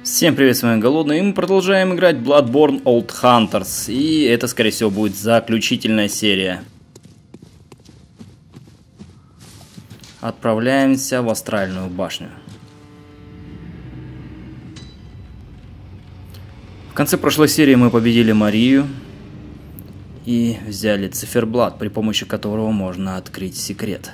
Всем привет, с вами Голодный, и мы продолжаем играть Bloodborne Old Hunters, и это, скорее всего, будет заключительная серия. Отправляемся в Астральную башню. В конце прошлой серии мы победили Марию и взяли циферблат, при помощи которого можно открыть секрет.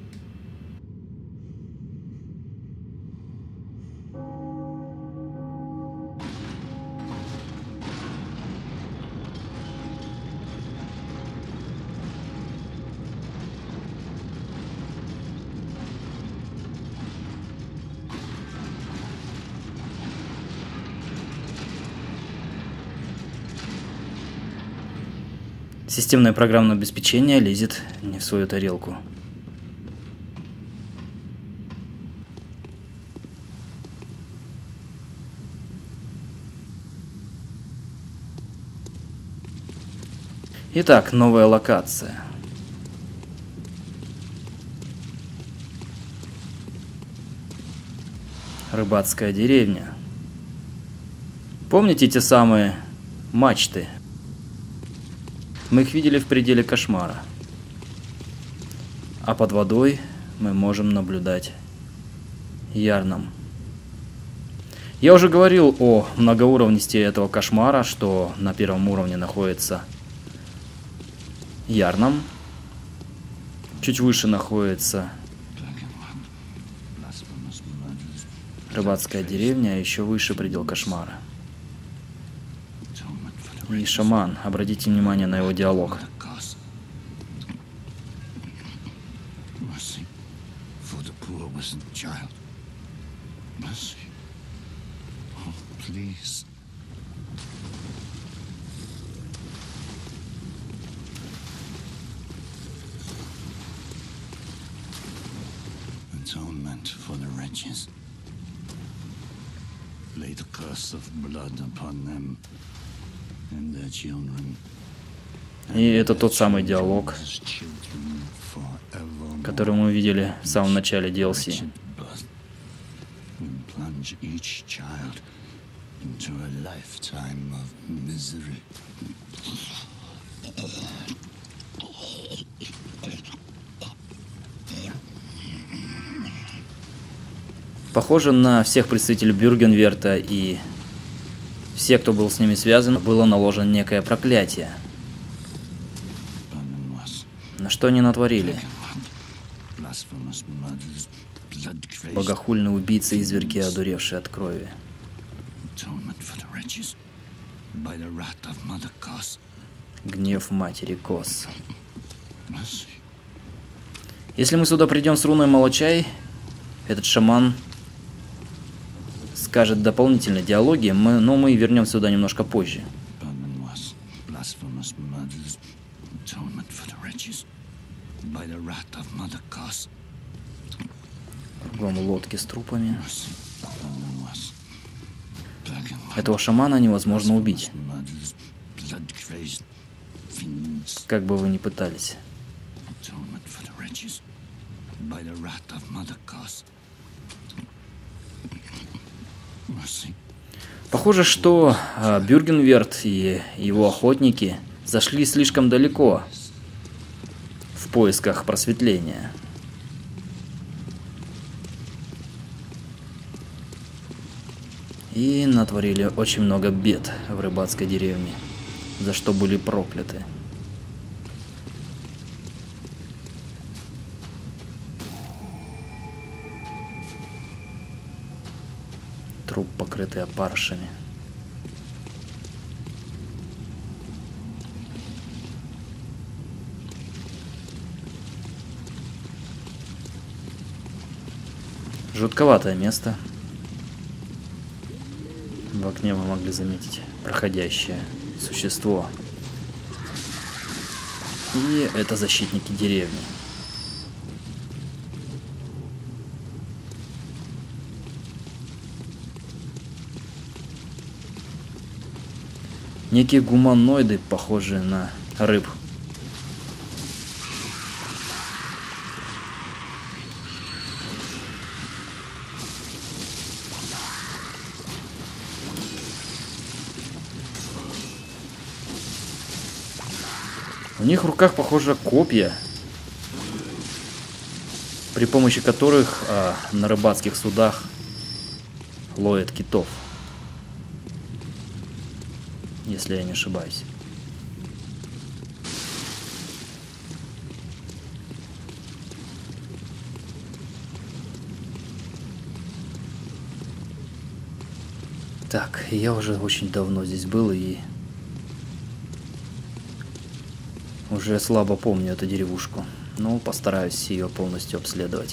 Системное программное обеспечение лезет не в свою тарелку. Итак, новая локация. Рыбацкая деревня. Помните те самые мачты? Мы их видели в пределе кошмара. А под водой мы можем наблюдать Ярнам. Я уже говорил о многоуровневости этого кошмара, что на первом уровне находится Ярнам. Чуть выше находится рыбацкая деревня, а еще выше предел кошмара. И шаман, обратите внимание на его диалог. Atonement for the wretches. Lay the curse of blood upon them and their children. И это тот самый диалог, который мы видели в самом начале DLC. Похоже, на всех представителей Бюргенверта и все, кто был с ними связан, было наложено некое проклятие. На что они натворили? Богохульные убийцы и зверьки, одуревшие от крови. Гнев матери Кос. Если мы сюда придем с руной Молочай, этот шаман скажет дополнительные диалоги, но мы вернемся сюда немножко позже. Кругом лодки с трупами. Этого шамана невозможно убить, как бы вы ни пытались. Похоже, что Бюргенверт и его охотники зашли слишком далеко в поисках просветления. И натворили очень много бед в рыбацкой деревне, за что были прокляты. Труп, покрытый опарышами. Жутковатое место. В окне мы могли заметить проходящее существо. И это защитники деревни. Некие гуманоиды, похожие на рыб. У них в руках, похоже, копья, при помощи которых на рыбацких судах ловят китов. Если я не ошибаюсь. Так, я уже очень давно здесь был и уже слабо помню эту деревушку. Но постараюсь ее полностью обследовать.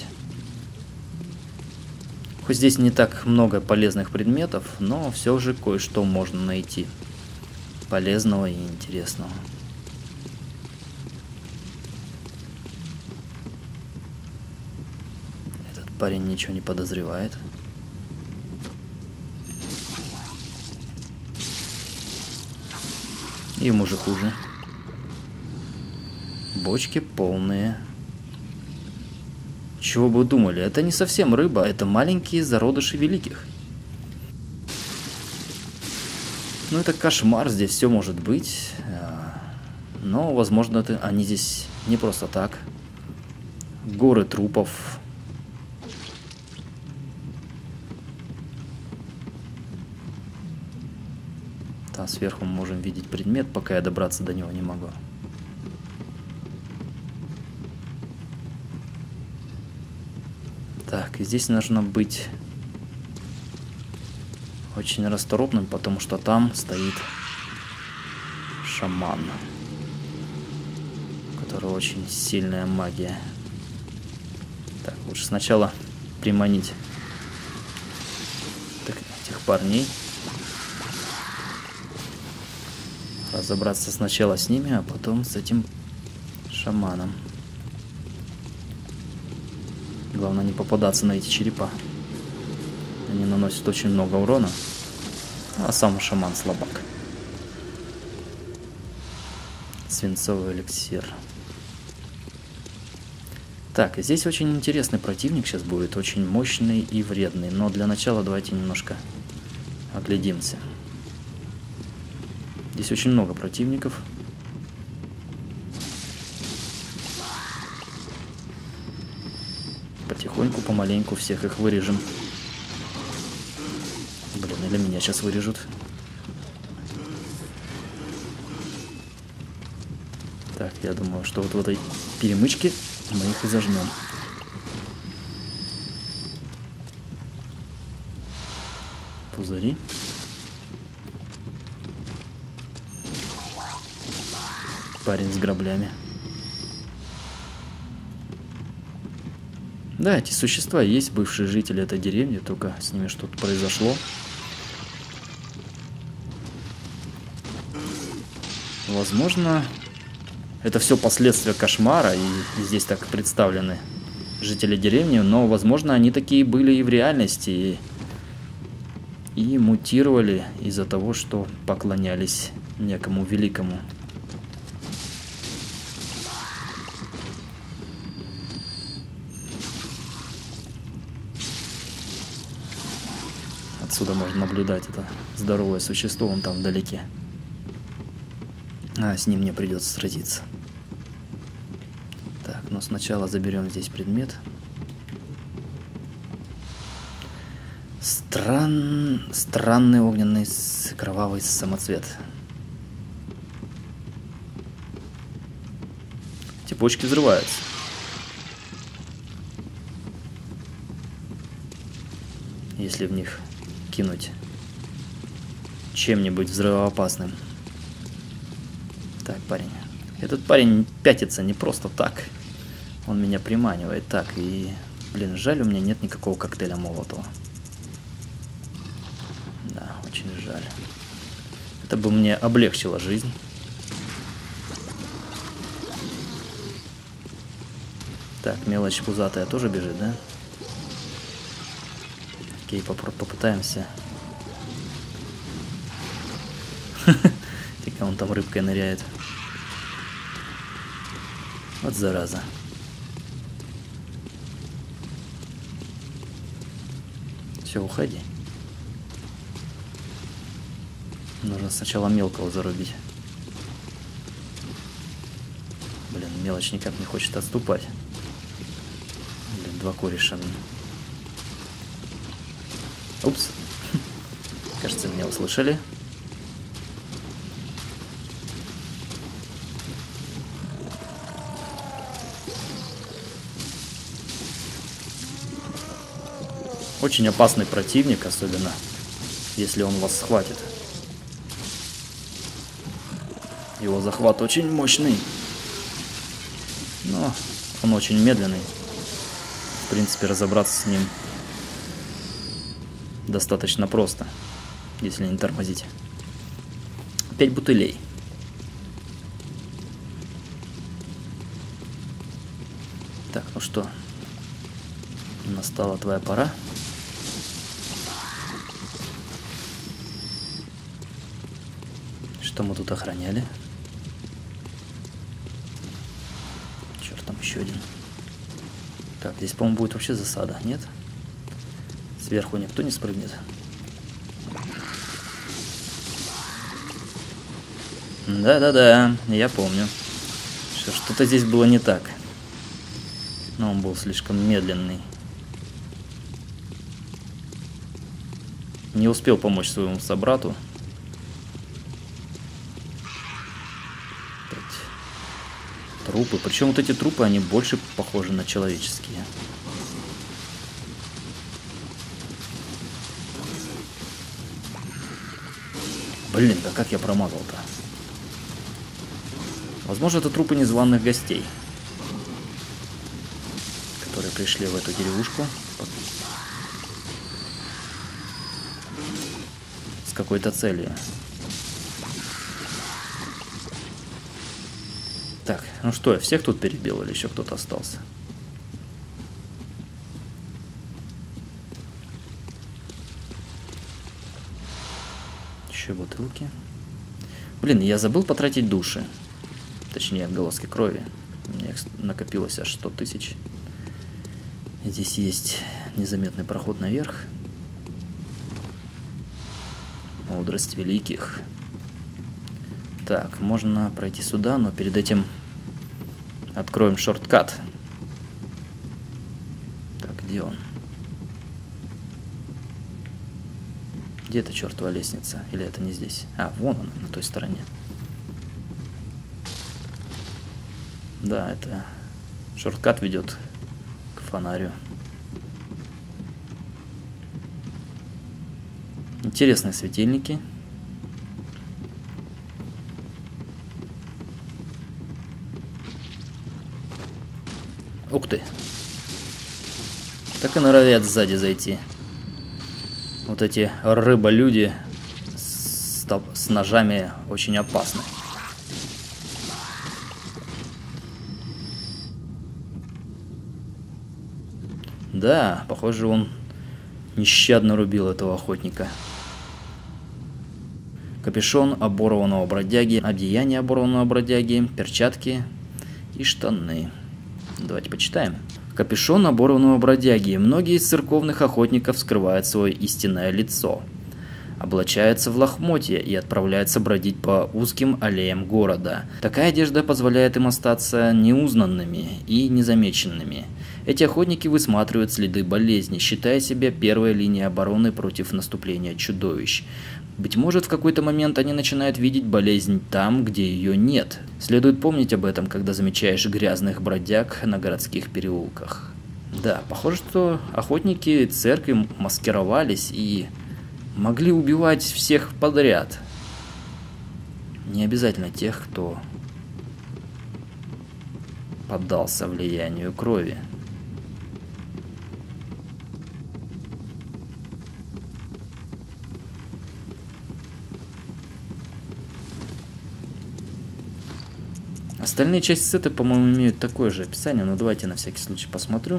Хоть здесь не так много полезных предметов, но все же кое-что можно найти. Полезного и интересного. Этот парень ничего не подозревает. Ему же хуже. Бочки полные. Чего бы вы думали? Это не совсем рыба, это маленькие зародыши великих. Ну, это кошмар, здесь все может быть. Но, возможно, они здесь не просто так. Горы трупов. Там сверху мы можем видеть предмет, пока я добраться до него не могу. Так, и здесь нужно быть очень расторопным, потому что там стоит шаман, у которого очень сильная магия. Так, лучше сначала приманить этих парней. Разобраться сначала с ними, а потом с этим шаманом. Главное не попадаться на эти черепа. Они наносят очень много урона. А сам шаман слабак. Свинцовый эликсир. Так, здесь очень интересный противник сейчас будет. Очень мощный и вредный. Но для начала давайте немножко оглядимся. Здесь очень много противников. Потихоньку, помаленьку всех их вырежем. Блин, или меня сейчас вырежут. Так, я думаю, что вот в этой перемычке мы их и зажмем. Пузыри. Парень с граблями. Да, эти существа есть, бывшие жители этой деревни, только с ними что-то произошло. Возможно, это все последствия кошмара, и здесь так представлены жители деревни, но, возможно, они такие были и в реальности, и мутировали из-за того, что поклонялись некому великому. Отсюда можно наблюдать это здоровое существо, он там вдалеке. А с ним мне придется сразиться. Так, но сначала заберем здесь предмет. Странный огненный кровавый самоцвет. Эти бочки взрываются. Если в них кинуть чем-нибудь взрывоопасным. Так, парень. Этот парень пятится не просто так. Он меня приманивает. Так, и... Блин, жаль, у меня нет никакого коктейля Молотова. Да, очень жаль. Это бы мне облегчило жизнь. Так, мелочь пузатая тоже бежит, да? Окей, попытаемся. Тихо, он там рыбкой ныряет. Вот зараза. Все, уходи. Нужно сначала мелкого зарубить. Мелочь никак не хочет отступать. Блин, два кореша. Упс. Кажется, меня услышали. Очень опасный противник, особенно если он вас схватит. Его захват очень мощный, но он очень медленный. В принципе, разобраться с ним достаточно просто, если не тормозить. 5 бутылей. Так, ну что, настала твоя пора. Что мы тут охраняли? Черт, там еще один. Так, здесь, по-моему, будет вообще засада, нет? Сверху никто не спрыгнет. Да-да-да, я помню. Что-то здесь было не так. Но он был слишком медленный. Не успел помочь своему собрату. Трупы. Причем вот эти трупы, они больше похожи на человеческие. Блин, да как я промазал-то? Возможно, это трупы незваных гостей, которые пришли в эту деревушку с какой-то целью. Так, ну что, я всех тут перебил или еще кто-то остался? Еще бутылки. Блин, я забыл потратить души. Точнее, отголоски крови. У меня их накопилось аж 100 тысяч. Здесь есть незаметный проход наверх. Мудрость великих. Так, можно пройти сюда, но перед этим откроем шорткат. Так, где он? Где эта чертова лестница? Или это не здесь? А, вон она, на той стороне. Да, это шорткат ведет к фонарю. Интересные светильники. Ух ты. Так и норовят сзади зайти. Вот эти рыболюди с ножами очень опасны. Да, похоже, он нещадно рубил этого охотника. Капюшон оборванного бродяги, одеяние оборванного бродяги, перчатки и штаны. Давайте почитаем. Капюшон оборванного бродяги. Многие из церковных охотников скрывают свое истинное лицо. Облачаются в лохмотья и отправляются бродить по узким аллеям города. Такая одежда позволяет им остаться неузнанными и незамеченными. Эти охотники высматривают следы болезни, считая себя первой линией обороны против наступления чудовищ. Быть может, в какой-то момент они начинают видеть болезнь там, где ее нет. Следует помнить об этом, когда замечаешь грязных бродяг на городских переулках. Да, похоже, что охотники церкви маскировались и могли убивать всех подряд. Не обязательно тех, кто поддался влиянию крови. Остальные части сета, по-моему, имеют такое же описание, но давайте на всякий случай посмотрю.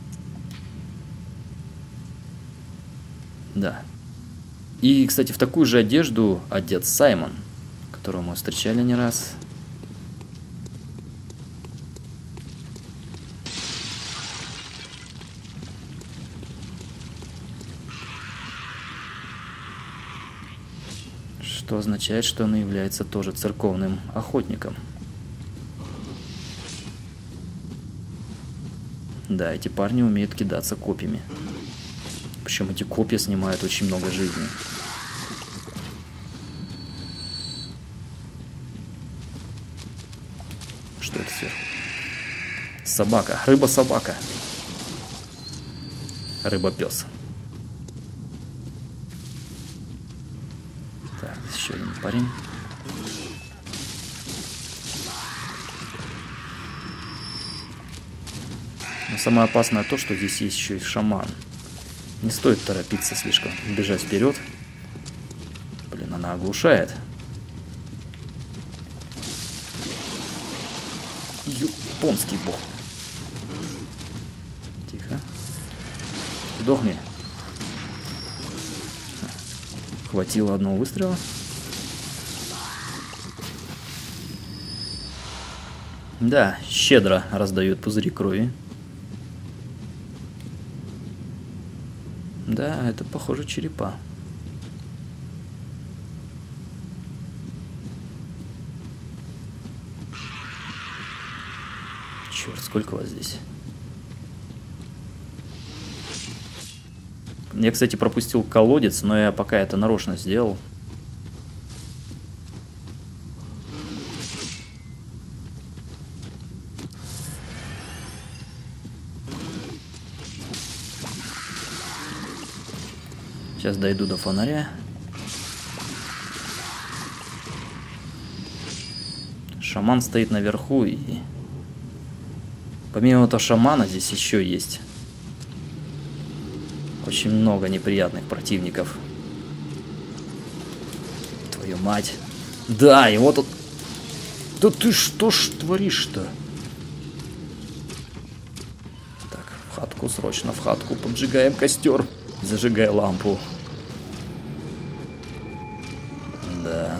Да. И, кстати, в такую же одежду одет Саймон, которого мы встречали не раз. Что означает, что он является тоже церковным охотником. Да, эти парни умеют кидаться копьями. Причем эти копья снимают очень много жизни. Что это сверху? Собака. Рыба-собака. Рыба-пес. Так, еще один парень. Но самое опасное то, что здесь есть еще и шаман. Не стоит торопиться слишком, бежать вперед. Блин, она оглушает. Японский бог. Тихо. Сдохни. Хватило одного выстрела. Да, щедро раздают пузыри крови. Да, это, похоже, черепа. Черт, сколько вас здесь? Я, кстати, пропустил колодец, но я пока это нарочно сделал. Сейчас дойду до фонаря. Шаман стоит наверху, и помимо этого шамана здесь еще есть очень много неприятных противников. Твою мать. Да, и вот тут... Да ты что ж творишь-то? Так, в хатку, срочно в хатку. Поджигаем костер. Зажигай лампу. Да.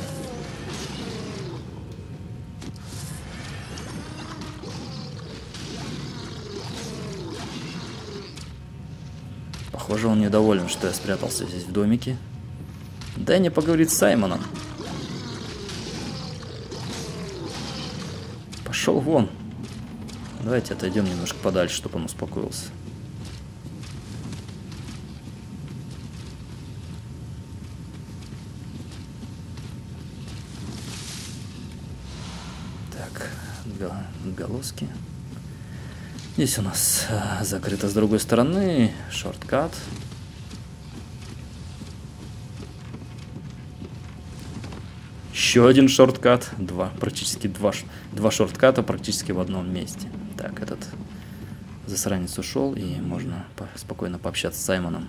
Похоже, он недоволен, что я спрятался здесь в домике. Дай мне поговорить с Саймоном. Пошел вон. Давайте отойдем немножко подальше, чтобы он успокоился. Так, отголоски. Здесь у нас закрыто с другой стороны. Шорткат. Еще один шорткат. Практически два шортката практически в одном месте. Так, этот засранец ушел, и можно спокойно пообщаться с Саймоном.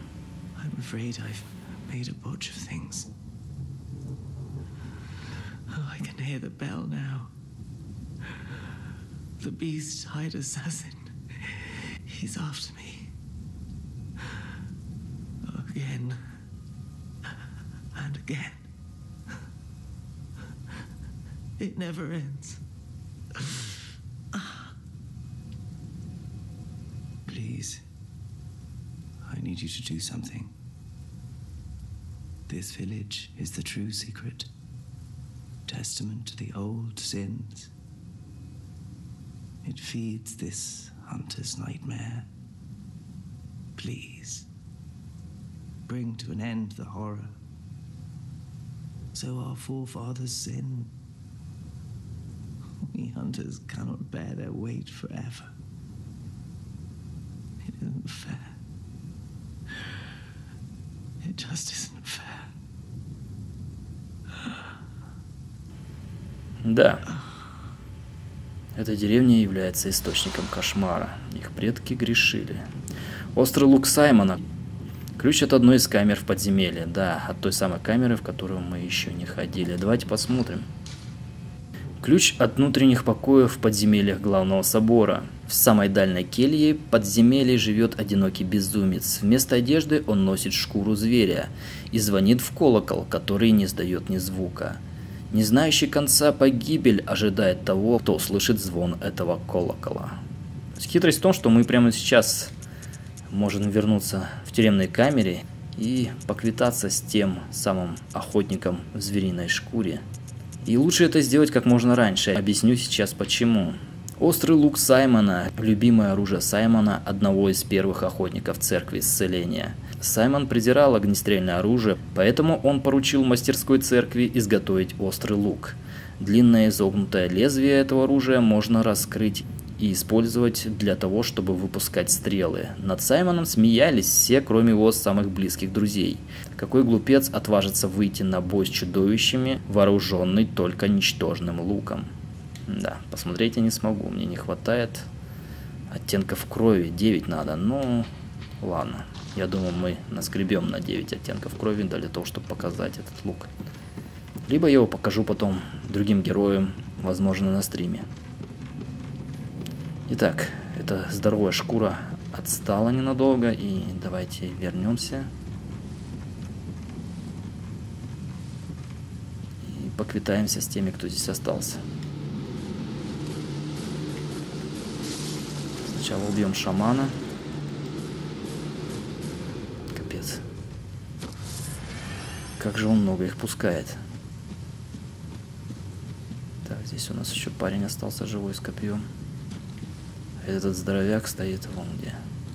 The beast-eyed assassin. He's after me. Again. And again. It never ends. Please. I need you to do something. This village is the true secret. Testament to the old sins. It feeds this hunter's nightmare. Please, bring to an end the horror, so our forefathers' sin. We hunters cannot bear their weight forever. It isn't fair. It just isn't fair. Да. Эта деревня является источником кошмара. Их предки грешили. Острый лук Саймона. Ключ от одной из камер в подземелье. Да, от той самой камеры, в которую мы еще не ходили. Давайте посмотрим. Ключ от внутренних покоев в подземельях главного собора. В самой дальней келье подземелья живет одинокий безумец. Вместо одежды он носит шкуру зверя и звонит в колокол, который не издает ни звука. Не знающий конца погибель ожидает того, кто услышит звон этого колокола. Хитрость в том, что мы прямо сейчас можем вернуться в тюремной камере и поквитаться с тем самым охотником в звериной шкуре. И лучше это сделать как можно раньше. Объясню сейчас почему. Острый лук Саймона – любимое оружие Саймона, одного из первых охотников церкви исцеления. Саймон презирал огнестрельное оружие, поэтому он поручил мастерской церкви изготовить острый лук. Длинное изогнутое лезвие этого оружия можно раскрыть и использовать для того, чтобы выпускать стрелы. Над Саймоном смеялись все, кроме его самых близких друзей. Какой глупец отважится выйти на бой с чудовищами, вооруженный только ничтожным луком? Да, посмотреть я не смогу, мне не хватает оттенков крови, 9 надо, ну ладно. Я думаю, мы наскребем на 9 оттенков крови для того, чтобы показать этот лук. Либо я его покажу потом другим героям, возможно, на стриме. Итак, эта здоровая шкура отстала ненадолго, и давайте вернемся. И поквитаемся с теми, кто здесь остался. Сначала убьем шамана. Капец. Как же он много их пускает. Так, здесь у нас еще парень остался живой с копьем. Этот здоровяк стоит вон где.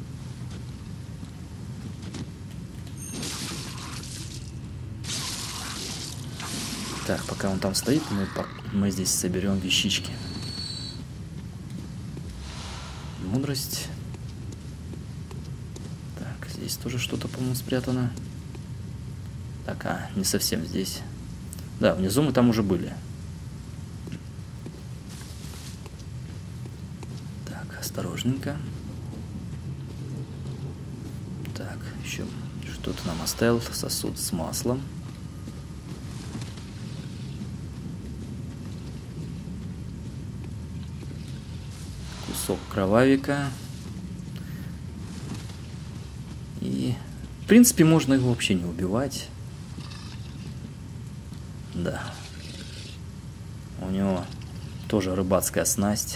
Так, пока он там стоит, мы здесь соберем вещички. Мудрость. Так, здесь тоже что-то, по-моему, спрятано. Так, не совсем здесь. Да, внизу мы там уже были. Осторожненько. Так, еще что-то нам оставил. Сосуд с маслом. Кусок кровавика. И, в принципе, можно его вообще не убивать. Да. У него тоже рыбацкая снасть.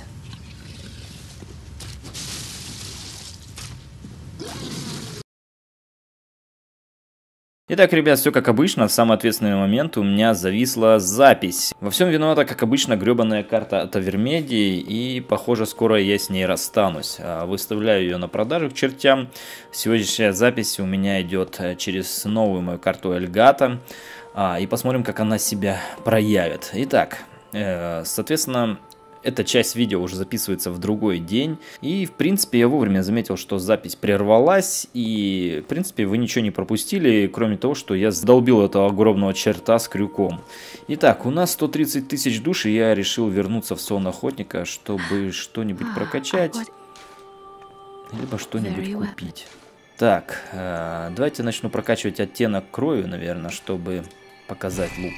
Итак, ребят, все как обычно, в самый ответственный момент у меня зависла запись. Во всем виновата, как обычно, гребаная карта от Авермедии, и, похоже, скоро я с ней расстанусь. Выставляю ее на продажу к чертям. Сегодняшняя запись у меня идет через новую мою карту Эльгата, и посмотрим, как она себя проявит. Итак, соответственно... Эта часть видео уже записывается в другой день. И, в принципе, я вовремя заметил, что запись прервалась. И, в принципе, вы ничего не пропустили, кроме того, что я задолбил этого огромного черта с крюком. Итак, у нас 130 тысяч душ, и я решил вернуться в сон охотника, чтобы что-нибудь прокачать. Либо что-нибудь купить. Так, давайте начну прокачивать оттенок крови, наверное, чтобы показать лук.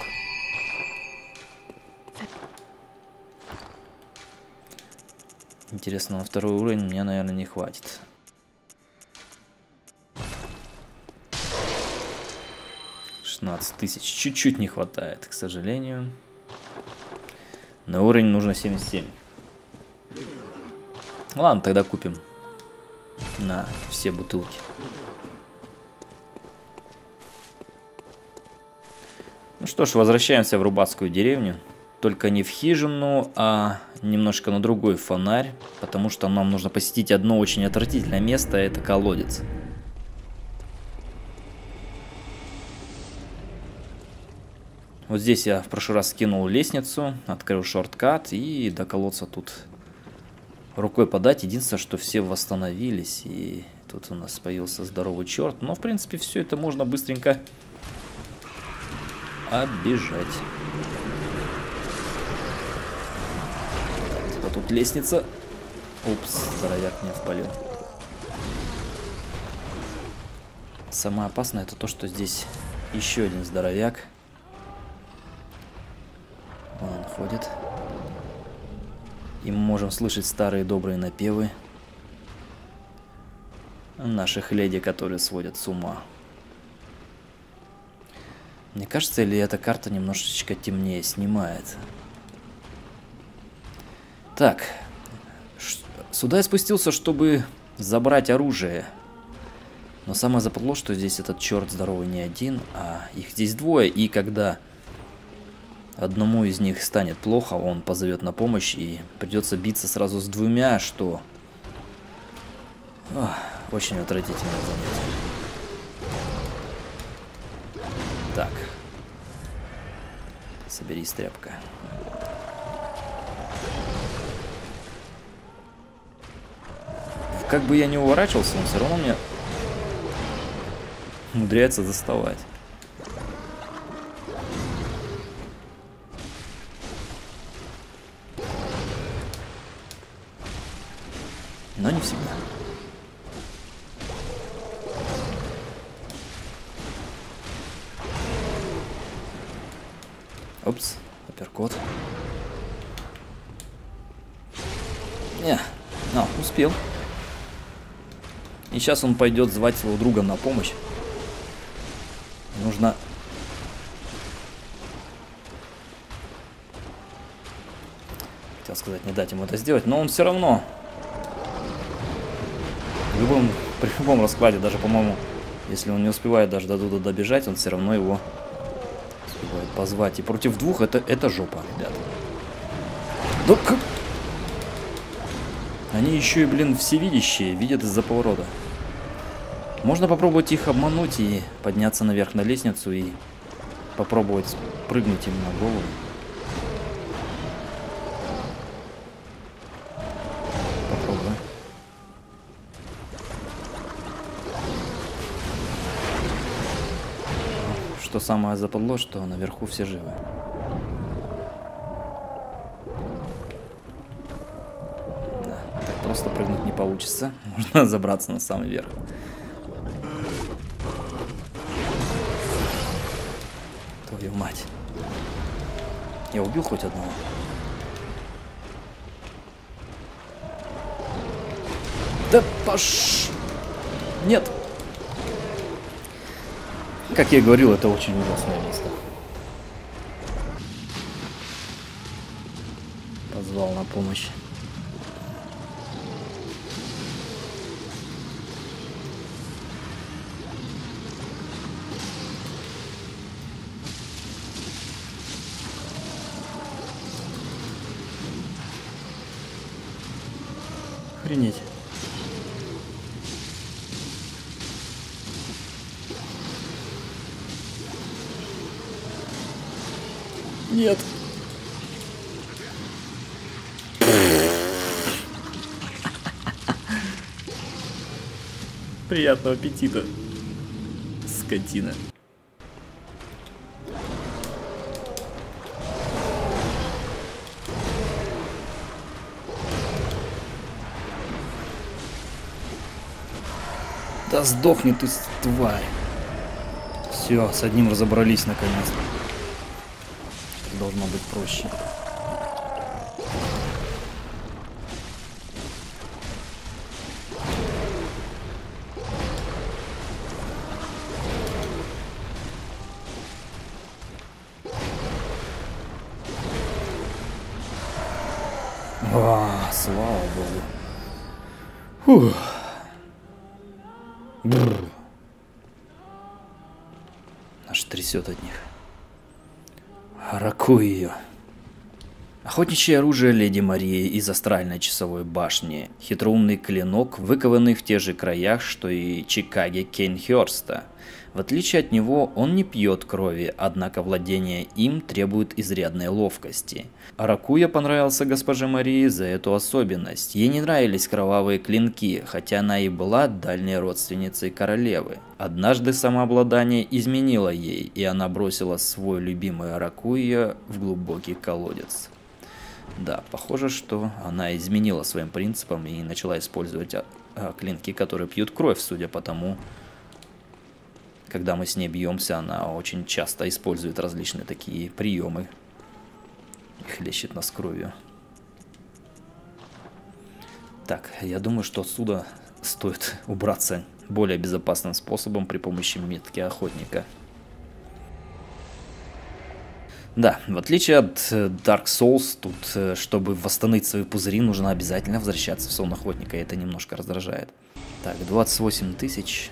Интересно, на второй уровень мне, наверное, не хватит. $16 000. Чуть-чуть не хватает, к сожалению. На уровень нужно 77. Ладно, тогда купим на все бутылки. Ну что ж, возвращаемся в рыбацкую деревню. Только не в хижину, а немножко на другой фонарь, потому что нам нужно посетить одно очень отвратительное место, это колодец. Вот здесь я в прошлый раз скинул лестницу, открыл шорткат, и до колодца тут рукой подать. Единственное, что все восстановились, и тут у нас появился здоровый черт. Но, в принципе, все это можно быстренько оббежать. Тут лестница. Упс, здоровяк меня впалил. Самое опасное это то, что здесь еще один здоровяк. Он ходит. И мы можем слышать старые добрые напевы наших леди, которые сводят с ума. Мне кажется, или эта карта немножечко темнее снимает. Так, сюда я спустился, чтобы забрать оружие. Но самое западло, что здесь этот черт здоровый не один, а их здесь двое. И когда одному из них станет плохо, он позовет на помощь, и придется биться сразу с двумя, что очень отвратительное занятие. Так. Соберись, тряпка. Как бы я не уворачивался, он все равно мне умудряется доставать. Но не всегда. Опс, апперкот. Успел. И сейчас он пойдет звать своего друга на помощь. Нужно... Хотел сказать, не дать ему это сделать, но он все равно... При любом раскладе, даже, по-моему, если он не успевает даже до туда добежать, он все равно его успевает позвать. И против двух это жопа, ребят. Да как... Они еще и, блин, всевидящие, видят из-за поворота. Можно попробовать их обмануть и подняться наверх на лестницу и попробовать прыгнуть им на голову. Попробуем. Что самое западло, что наверху все живы. Просто прыгнуть не получится. Можно забраться на самый верх. Твою мать. Я убил хоть одного? Да Нет. Как я и говорил, это очень ужасное место. Позвал на помощь. Охренеть. Нет. Приятного аппетита, скотина. Да сдохни ты, тварь. Все, с одним разобрались наконец-то. Должно быть проще. Слава богу. Фух. Бррр. Аж трясет от них. Ракуй ее. Охотничье оружие леди Марии из астральной часовой башни. Хитроумный клинок, выкованный в тех же краях, что и Чикаго Кейнхёрста. В отличие от него, он не пьет крови, однако владение им требует изрядной ловкости. Ракуя понравился госпоже Марии за эту особенность. Ей не нравились кровавые клинки, хотя она и была дальней родственницей королевы. Однажды самообладание изменило ей, и она бросила свой любимый Ракуя в глубокий колодец. Да, похоже, что она изменила своим принципам и начала использовать клинки, которые пьют кровь, судя по тому, когда мы с ней бьемся, она очень часто использует различные такие приемы. И хлещет нас кровью. Так, я думаю, что отсюда стоит убраться более безопасным способом при помощи метки охотника. Да, в отличие от Dark Souls, тут, чтобы восстановить свои пузыри, нужно обязательно возвращаться в сон охотника, и это немножко раздражает. Так, 28 тысяч.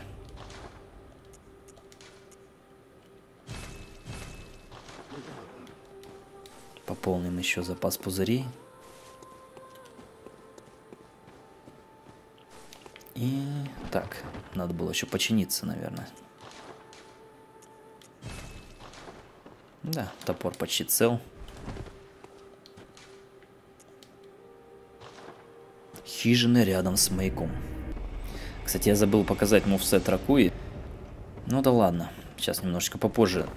Пополним еще запас пузырей. И так, надо было еще починиться, наверное. Да, топор почти цел. Хижины рядом с маяком. Кстати, я забыл показать мувсет Ракуи. Ну да ладно, сейчас немножечко попозже.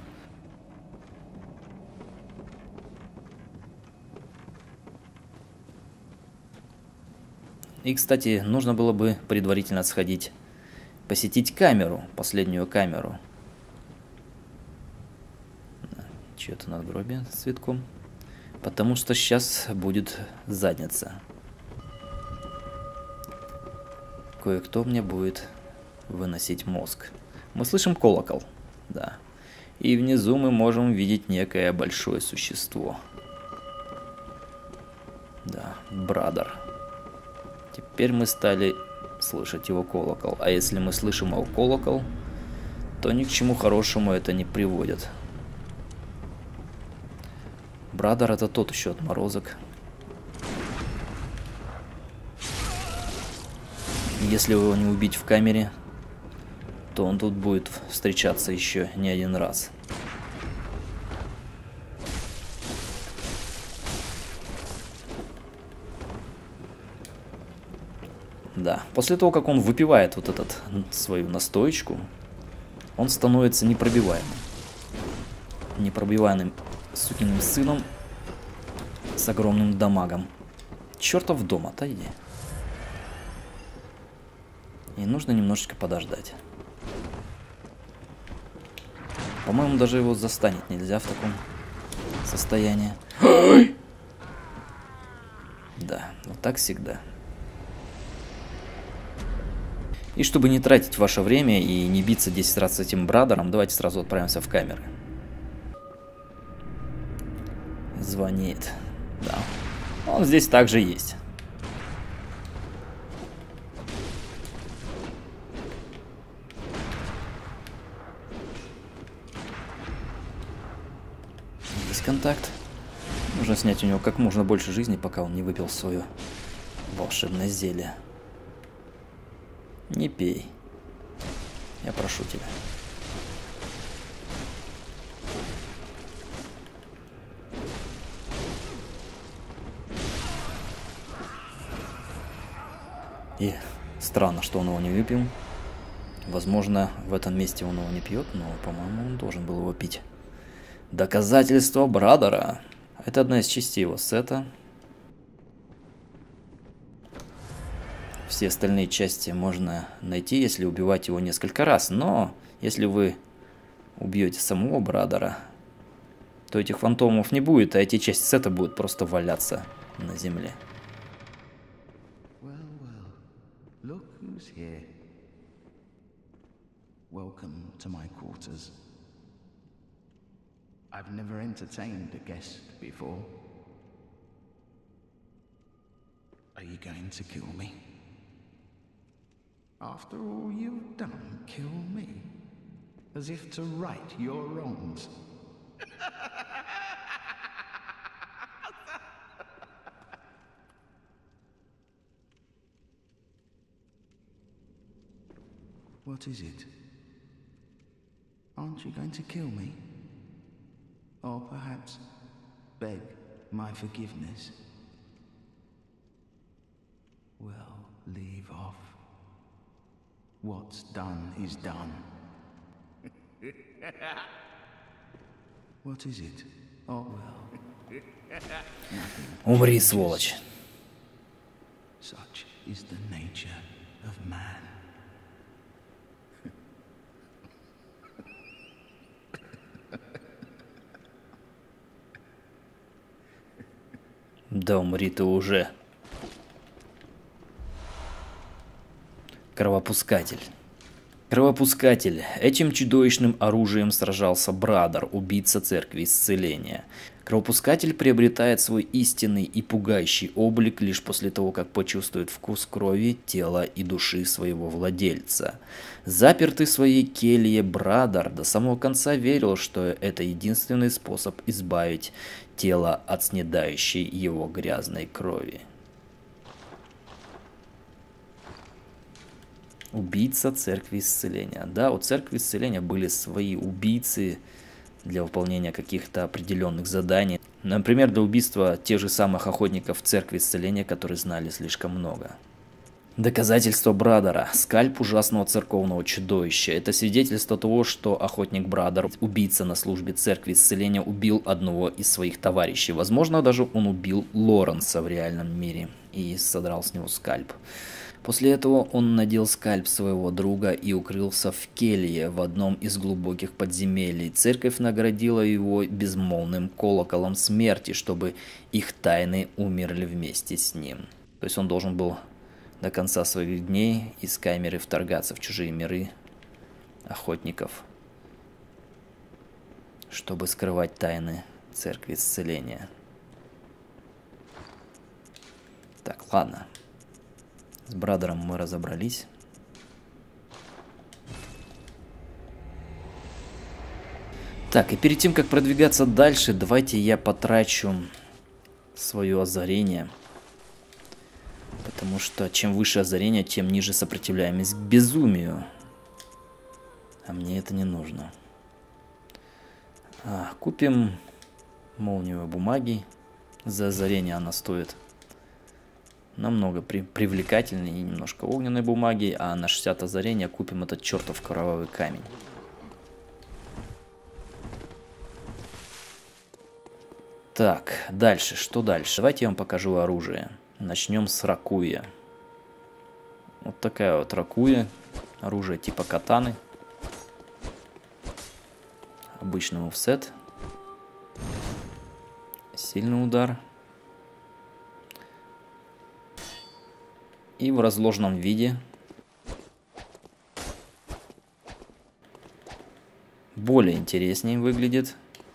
И, кстати, нужно было бы предварительно сходить, посетить камеру, последнюю камеру. Чье-то надгробие с цветком. Потому что сейчас будет задница. Кое-кто мне будет выносить мозг. Мы слышим колокол, да. И внизу мы можем видеть некое большое существо. Да, Брадер. Теперь мы стали слышать его колокол. А если мы слышим его колокол, то ни к чему хорошему это не приводит. Брадер — это тот еще отморозок. Если его не убить в камере, то он тут будет встречаться еще не один раз. Да, после того, как он выпивает вот этот свою настоечку, он становится непробиваемым. Непробиваемым сукиным сыном с огромным дамагом. Чертов дом, отойди. И нужно немножечко подождать. По-моему, даже его застанет нельзя в таком состоянии. Да, вот так всегда. И чтобы не тратить ваше время и не биться 10 раз с этим Брадером, давайте сразу отправимся в камеры. Звонит. Да. Он здесь также есть. Есть контакт. Нужно снять у него как можно больше жизни, пока он не выпил свое волшебное зелье. Не пей. Я прошу тебя. И странно, что он его не выпил. Возможно, в этом месте он его не пьет, но, по-моему, он должен был его пить. Доказательство Брадера. Это одна из частей его сета. Все остальные части можно найти, если убивать его несколько раз. Но если вы убьете самого Брадера, то этих фантомов не будет, а эти части сета будут просто валяться на земле. Look who's here. Welcome to my quarters. I've never entertained a guest before. Are you going to kill me? After all you've done, kill me? As if to right your wrongs. What is it? Aren't you going to kill me? Or perhaps beg my forgiveness? Well, leave off. What's done is done. What is it? Oh, well. Умри, сволочь. Such is the nature of man. Да умри ты уже. Кровопускатель. Кровопускатель. Этим чудовищным оружием сражался Брадер, убийца Церкви Исцеления. Кровопускатель приобретает свой истинный и пугающий облик лишь после того, как почувствует вкус крови, тела и души своего владельца. Запертый в своей келье Брадер до самого конца верил, что это единственный способ избавить тело от снедающей его грязной крови. Убийца Церкви Исцеления. Да, у Церкви Исцеления были свои убийцы для выполнения каких-то определенных заданий. Например, для убийства тех же самых охотников Церкви Исцеления, которые знали слишком много. Доказательство Брадера. Скальп ужасного церковного чудовища. Это свидетельство того, что охотник Брадер, убийца на службе Церкви Исцеления, убил одного из своих товарищей. Возможно, даже он убил Лоренса в реальном мире и содрал с него скальп. После этого он надел скальп своего друга и укрылся в келье в одном из глубоких подземелий. Церковь наградила его безмолвным колоколом смерти, чтобы их тайны умерли вместе с ним. То есть он должен был до конца своих дней из камеры вторгаться в чужие миры охотников, чтобы скрывать тайны Церкви Исцеления. Так, ладно. С Брадером мы разобрались. Так, и перед тем, как продвигаться дальше, давайте я потрачу свое озарение. Потому что чем выше озарение, тем ниже сопротивляемость к безумию. А мне это не нужно. Купим молниевые бумаги. За озарение она стоит намного привлекательнее и немножко огненной бумаги, а на 60 озарения купим этот чертов кровавый камень. Так, дальше, что дальше? Давайте я вам покажу оружие. Начнем с ракуя. Вот такая вот ракуя. Оружие типа катаны. Обычный офсет. Сильный удар. И в разложенном виде. Более интереснее выглядит.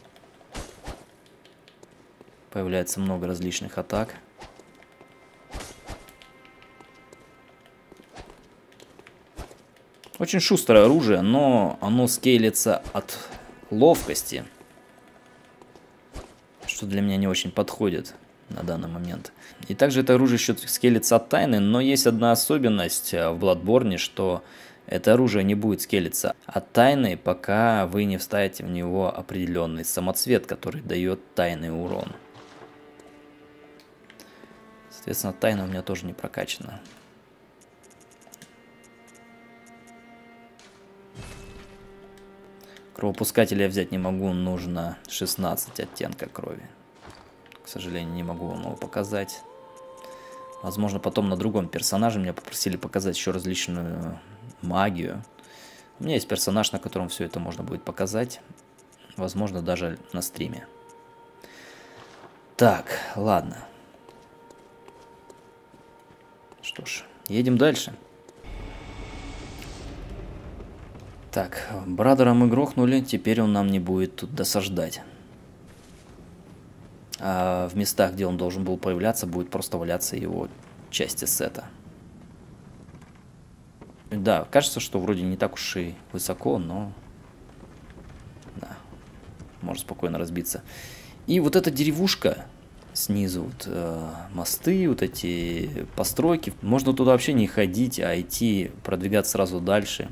Появляется много различных атак. Очень шустрое оружие, но оно скейлится от ловкости, что для меня не очень подходит на данный момент. И также это оружие еще скейлится от тайны, но есть одна особенность в Bloodborne, что это оружие не будет скейлиться от тайны, пока вы не вставите в него определенный самоцвет, который дает тайный урон. Соответственно, тайна у меня тоже не прокачана. Кровопускателя я взять не могу, нужно 16 оттенка крови. К сожалению, не могу вам его показать. Возможно, потом на другом персонаже меня попросили показать еще различную магию. У меня есть персонаж, на котором все это можно будет показать. Возможно, даже на стриме. Так, ладно. Что ж, едем дальше. Так, Брадера мы грохнули, теперь он нам не будет тут досаждать. А в местах, где он должен был появляться, будет просто валяться его части сета. Да, кажется, что вроде не так уж и высоко, но... Да, может спокойно разбиться. И вот эта деревушка снизу, вот, мосты, вот эти постройки, можно туда вообще не ходить, а идти, продвигаться сразу дальше.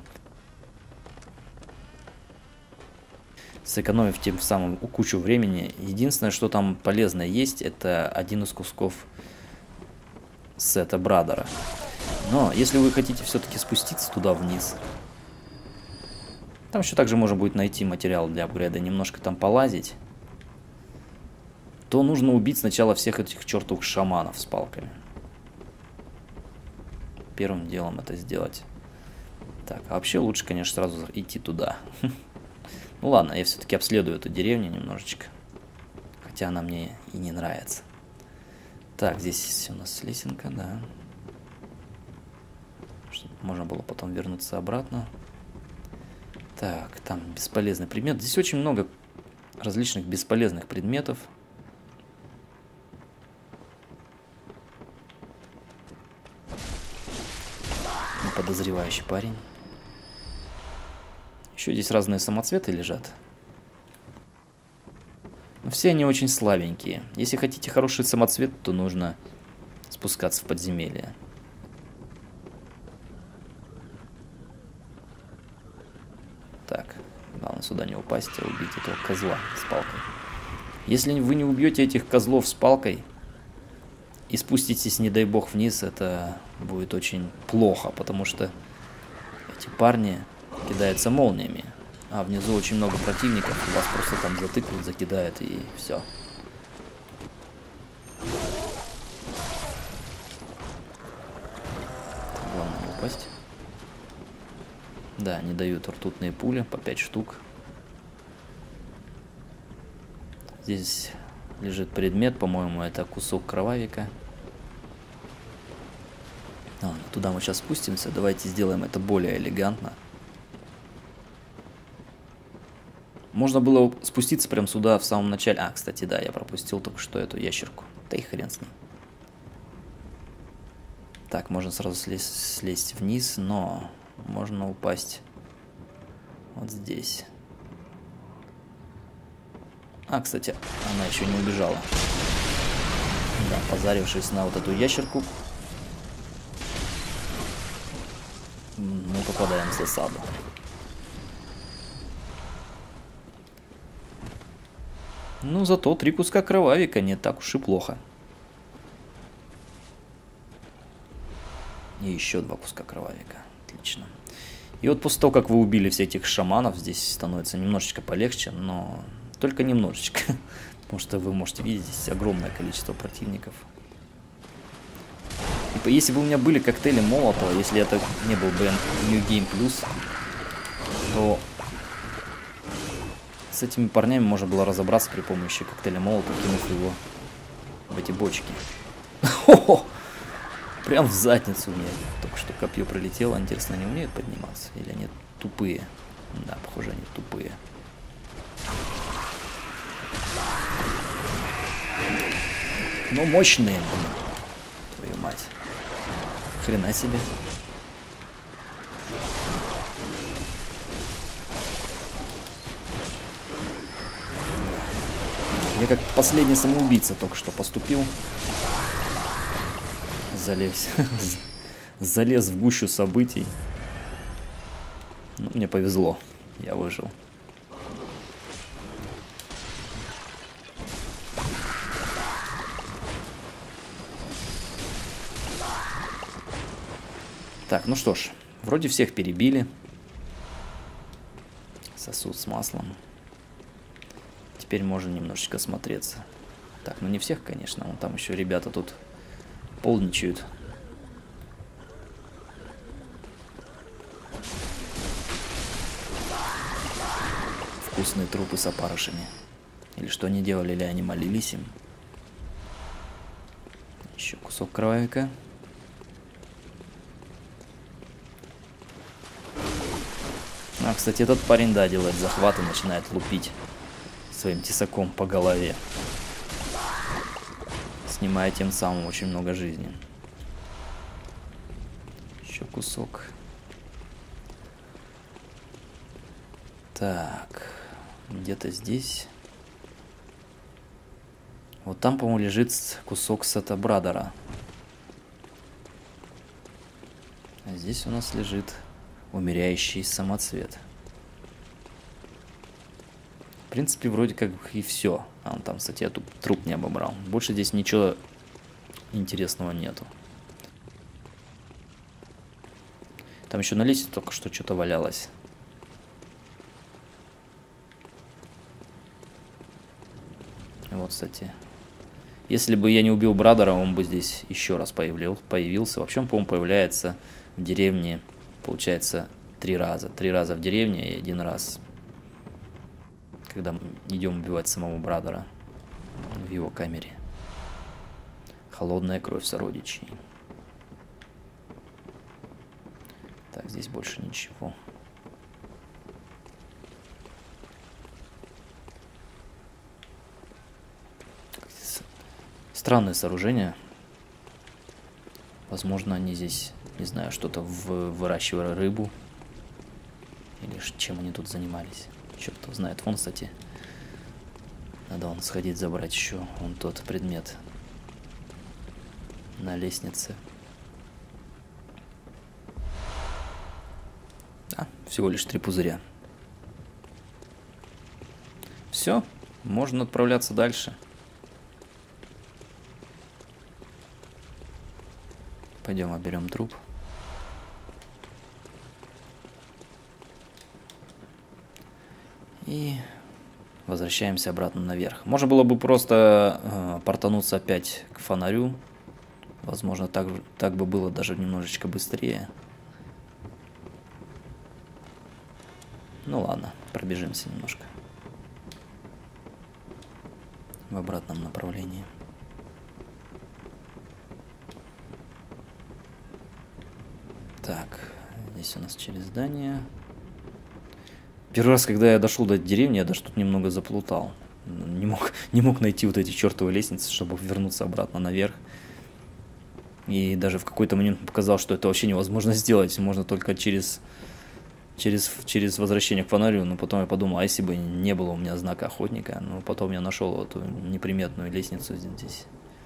Сэкономив тем самым кучу времени. Единственное, что там полезное есть, это один из кусков сета Брадера. Но если вы хотите все-таки спуститься туда вниз, там еще также можно будет найти материал для апгрейда, немножко там полазить, то нужно убить сначала всех этих чертовых шаманов с палками. Первым делом это сделать. Так, а вообще лучше, конечно, сразу идти туда. Ну ладно, я все-таки обследую эту деревню немножечко. Хотя она мне и не нравится. Так, здесь у нас лесенка, да. Чтобы можно было потом вернуться обратно. Так, там бесполезный предмет. Здесь очень много различных бесполезных предметов. Подозревающий парень. Еще здесь разные самоцветы лежат. Но все они очень слабенькие. Если хотите хороший самоцвет, то нужно спускаться в подземелье. Так, главное сюда не упасть, а убить этого козла с палкой. Если вы не убьете этих козлов с палкой и спуститесь, не дай бог, вниз, это будет очень плохо, потому что эти парни кидаются молниями, а внизу очень много противников, вас просто там затыкают, закидают и все. Главное не упасть. Да, не дают ртутные пули, по 5 штук. Здесь лежит предмет, по-моему, это кусок кровавика. Туда мы сейчас спустимся. Давайте сделаем это более элегантно. Можно было спуститься прямо сюда в самом начале. А, кстати, да, я пропустил только что эту ящерку. Да и хрен с ней. Так, можно сразу слезть вниз, но можно упасть вот здесь. А, кстати, она еще не убежала. Да, позарившись на вот эту ящерку, мы попадаем в засаду. Ну, зато 3 куска кровавика не так уж и плохо. И еще 2 куска кровавика. Отлично. И вот после того, как вы убили всех этих шаманов, здесь становится немножечко полегче, но только немножечко. Потому что вы можете видеть здесь огромное количество противников. И если бы у меня были коктейли Молотова, если это не был бы New Game Plus, то с этими парнями можно было разобраться при помощи коктейля Молотова, кинув его в эти бочки. Прям в задницу мне только что копье пролетело. Интересно, они умеют подниматься? Или они тупые? Да, похоже, они тупые. Но мощные, твою мать. Хрена себе. Я как последний самоубийца только что поступил. Залез в гущу событий. Ну, мне повезло. Я выжил. Так, ну что ж, вроде всех перебили. Сосуд с маслом. Теперь можно немножечко смотреться. Так, ну не всех, конечно. Вон там еще ребята тут полничают. Вкусные трупы с опарышами. Или что они делали, или они молились им. Еще кусок кровавика. А, кстати, этот парень, да, делает захват и начинает лупить своим тесаком по голове, снимая тем самым очень много жизни. Еще кусок. Так, где-то здесь. Вот там, по-моему, лежит кусок Сета Брадера. А здесь у нас лежит умеряющий самоцвет. В принципе, вроде как и все. А он там, кстати, я тут труп не обобрал. Больше здесь ничего интересного нету. Там еще на лестнице только что что-то валялось. Вот, кстати. Если бы я не убил Брадера, он бы здесь еще раз появился. Вообще он, по-моему, появляется в деревне, получается, 3 раза. 3 раза в деревне и 1 раз, когда мы идем убивать самого Брадера в его камере. Холодная кровь сородичей. Так, здесь больше ничего. Странное сооружение. Возможно, они здесь, не знаю, что-то выращивали, рыбу. Или чем они тут занимались. Черт его знает. Вон, кстати, надо вон сходить забрать еще вон тот предмет на лестнице. А, всего лишь 3 пузыря. Все, можно отправляться дальше. Пойдем оберем труп. И возвращаемся обратно наверх. Можно было бы просто портануться опять к фонарю. Возможно, так бы было даже немножечко быстрее. Ну ладно, пробежимся немножко в обратном направлении. Так, здесь у нас через здание. Первый раз, когда я дошел до деревни, я даже тут немного заплутал. Не мог найти вот эти чертовы лестницы, чтобы вернуться обратно наверх. И даже в какой-то момент показалось, что это вообще невозможно сделать. Можно только через возвращение к фонарю. Но потом я подумал, а если бы не было у меня знака охотника? Но потом я нашел эту неприметную лестницу здесь.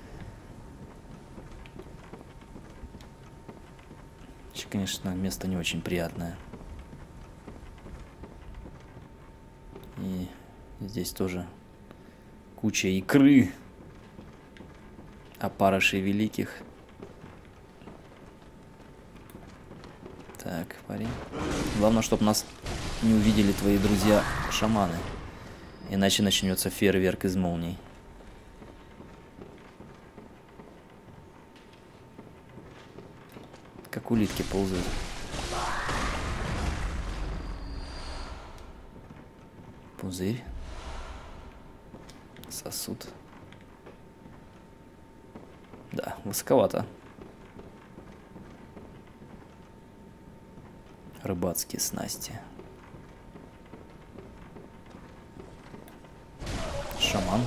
Конечно, место не очень приятное. И здесь тоже куча икры, опарышей великих. Так, парень. Главное, чтобы нас не увидели твои друзья-шаманы. Иначе начнется фейерверк из молний. Как улитки ползают. Пузырь. Сосуд. Да, высоковато. Рыбацкие снасти. Шаман.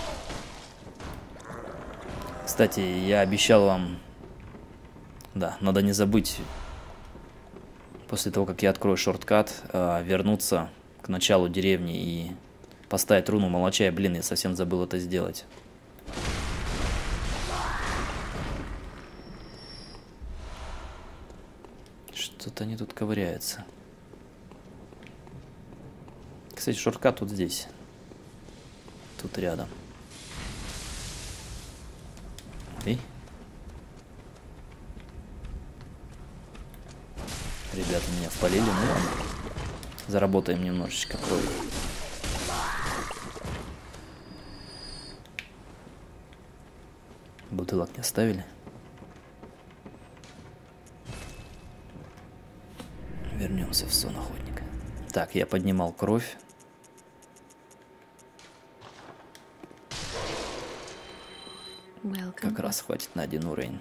Кстати, я обещал вам... Да, надо не забыть, после того, как я открою шорткат, вернуться к началу деревни и поставить руну Молочая. Блин, я совсем забыл это сделать. Что-то они тут ковыряются. Кстати, шорткат тут здесь. Тут рядом. Эй. Ребята меня впалили, ну ладно. Заработаем немножечко крови. Бутылок не оставили. Вернемся в сон охотника. Так, я поднимал кровь. Как раз хватит на 1 уровень.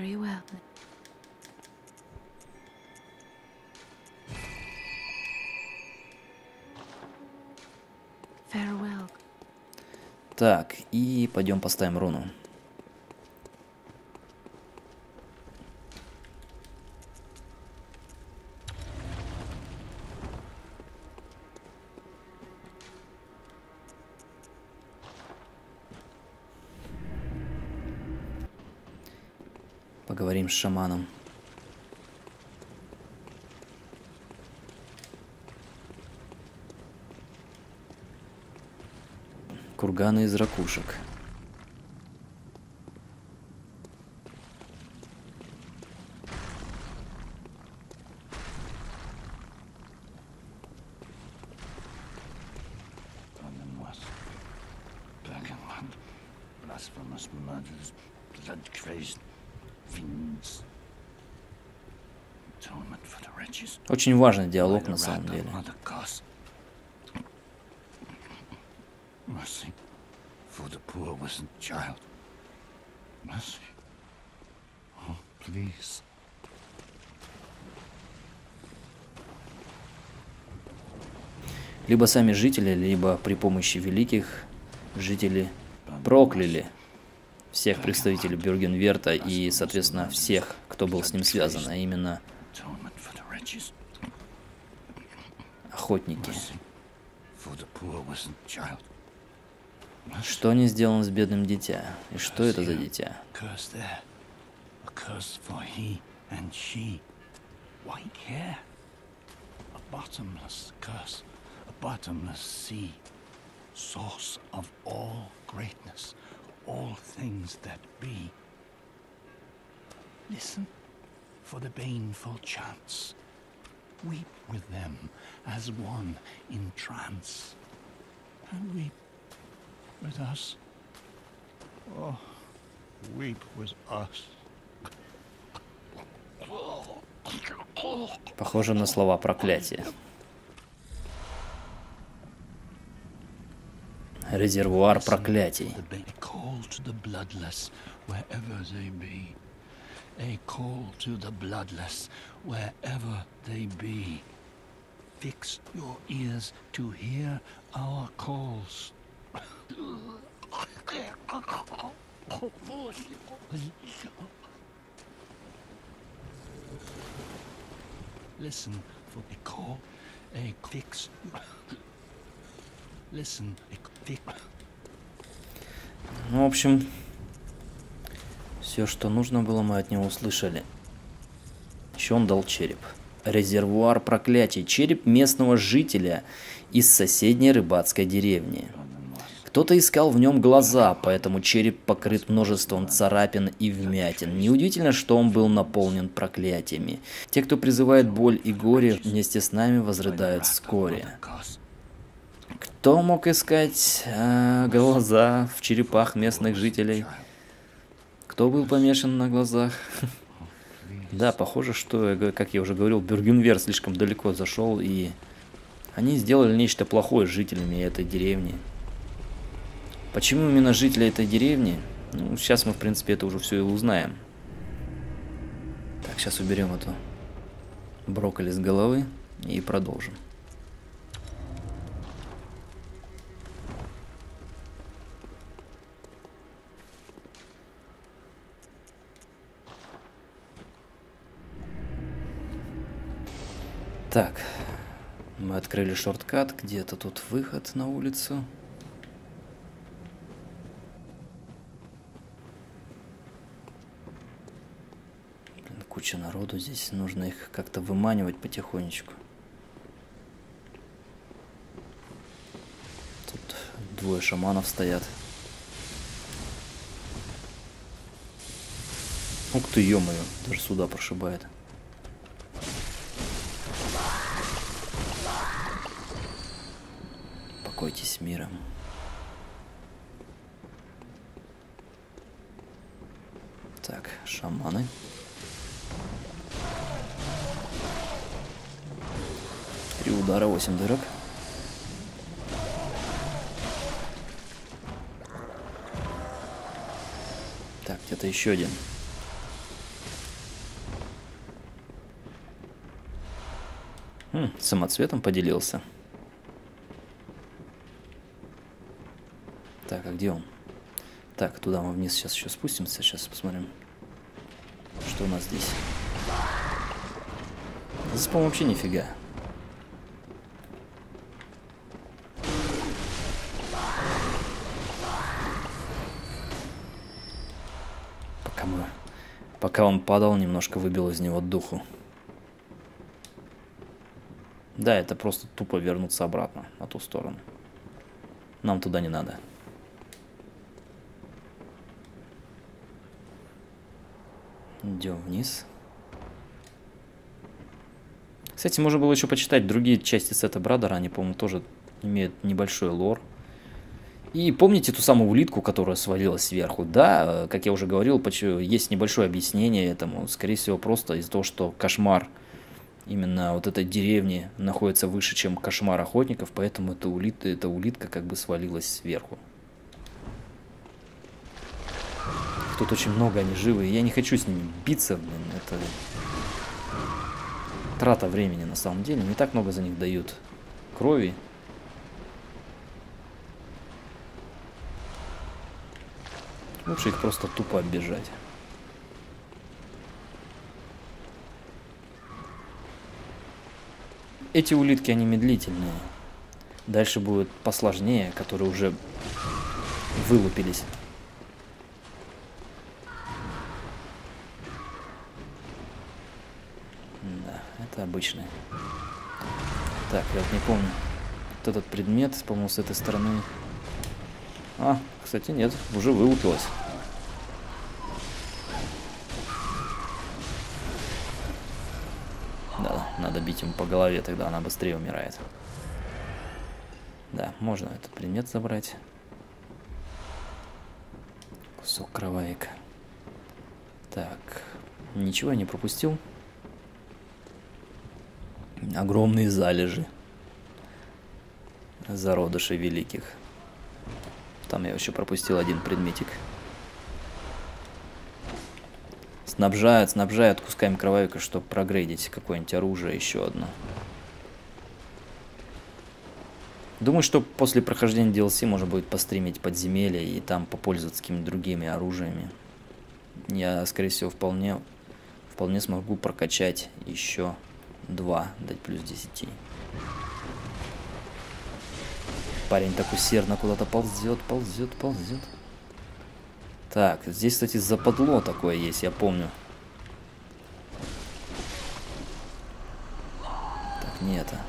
Так, и пойдем поставим руну. Поговорим с шаманом. Курганы из ракушек. Очень важный диалог на самом деле. Либо сами жители, либо при помощи великих жители прокляли всех представителей Бюргенверта и, соответственно, всех, кто был с ним связан, а именно охотники. Что не сделано с бедным дитя? И что это за дитя? Source of all greatness, all things that be. Listen for the baneful chants. Weep with them as one in trance. And weep with us. Oh, weep with us. Похоже на слова проклятия. Резервуар проклятий. A call to the bloodless wherever they be. A call to the bloodless wherever they be. Fix your ears to hear our calls. Listen for a call, a fix. Listen, ну, в общем, все, что нужно было, мы от него услышали. Еще он дал череп. Резервуар проклятий. Череп местного жителя из соседней рыбацкой деревни. Кто-то искал в нем глаза, поэтому череп покрыт множеством царапин и вмятин. Неудивительно, что он был наполнен проклятиями. Те, кто призывает боль и горе, вместе с нами возрыдают вскоре. Кто мог искать глаза в черепах местных жителей? Кто был помешан на глазах? Да, похоже, что, как я уже говорил, Бюргенверт слишком далеко зашел, и они сделали нечто плохое с жителями этой деревни. Почему именно жители этой деревни? Ну, сейчас мы, в принципе, это уже все и узнаем. Так, сейчас уберем эту брокколи с головы и продолжим. Так, мы открыли шорткат, где-то тут выход на улицу. Блин, куча народу здесь, нужно их как-то выманивать потихонечку. Тут двое шаманов стоят. Ух ты, ё-моё, даже сюда прошибает. Покойтесь с миром. Так, шаманы. Три удара, 8 дырок. Так, где-то еще один. Самоцветом поделился. Так, а где он? Так, туда мы вниз сейчас еще спустимся. Сейчас посмотрим, что у нас здесь. Здесь, по-моему, вообще нифига. Пока он падал, немножко выбил из него духу. Да, это просто тупо вернуться обратно, на ту сторону. Нам туда не надо. Идем вниз. Кстати, можно было еще почитать другие части сета Брадера. Они, по-моему, тоже имеют небольшой лор. И помните ту самую улитку, которая свалилась сверху? Да, как я уже говорил, есть небольшое объяснение этому. Скорее всего, просто из-за того, что кошмар именно вот этой деревни находится выше, чем кошмар охотников, поэтому эта улитка как бы свалилась сверху. Тут очень много, они живые. Я не хочу с ними биться, блин. Это трата времени на самом деле. Не так много за них дают крови. Лучше их просто тупо оббежать. Эти улитки, они медлительные. Дальше будет посложнее, которые уже вылупились. Да, это обычные. Так, я вот не помню. Вот этот предмет, по-моему, с этой стороны. А, кстати, нет, уже вылупилось. Да, надо бить ему по голове, тогда она быстрее умирает. Да, можно этот предмет забрать. Кусок кровавика. Так, ничего я не пропустил. Огромные залежи зародышей великих. Там я еще пропустил один предметик. Снабжают кусками кровавика, чтобы прогрейдить какое-нибудь оружие, еще одно. Думаю, что после прохождения DLC можно будет постримить подземелье и там попользоваться какими-то другими оружиями. Я, скорее всего, вполне смогу прокачать еще 2, дать плюс 10. Парень так усердно куда-то ползет. Так, здесь, кстати, западло такое есть, я помню. Так, не это.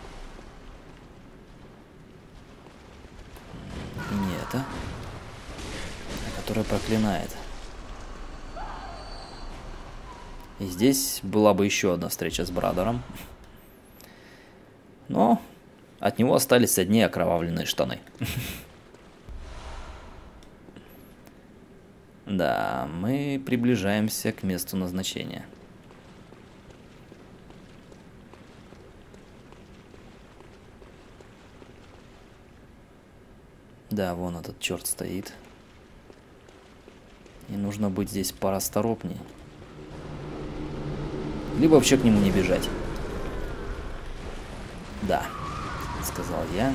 И не это. Которая проклинает. И здесь была бы еще одна встреча с Брадером. Но от него остались одни окровавленные штаны. Да, мы приближаемся к месту назначения. Да, вон этот черт стоит. И нужно быть здесь порасторопнее. Либо вообще к нему не бежать. Да, сказал я.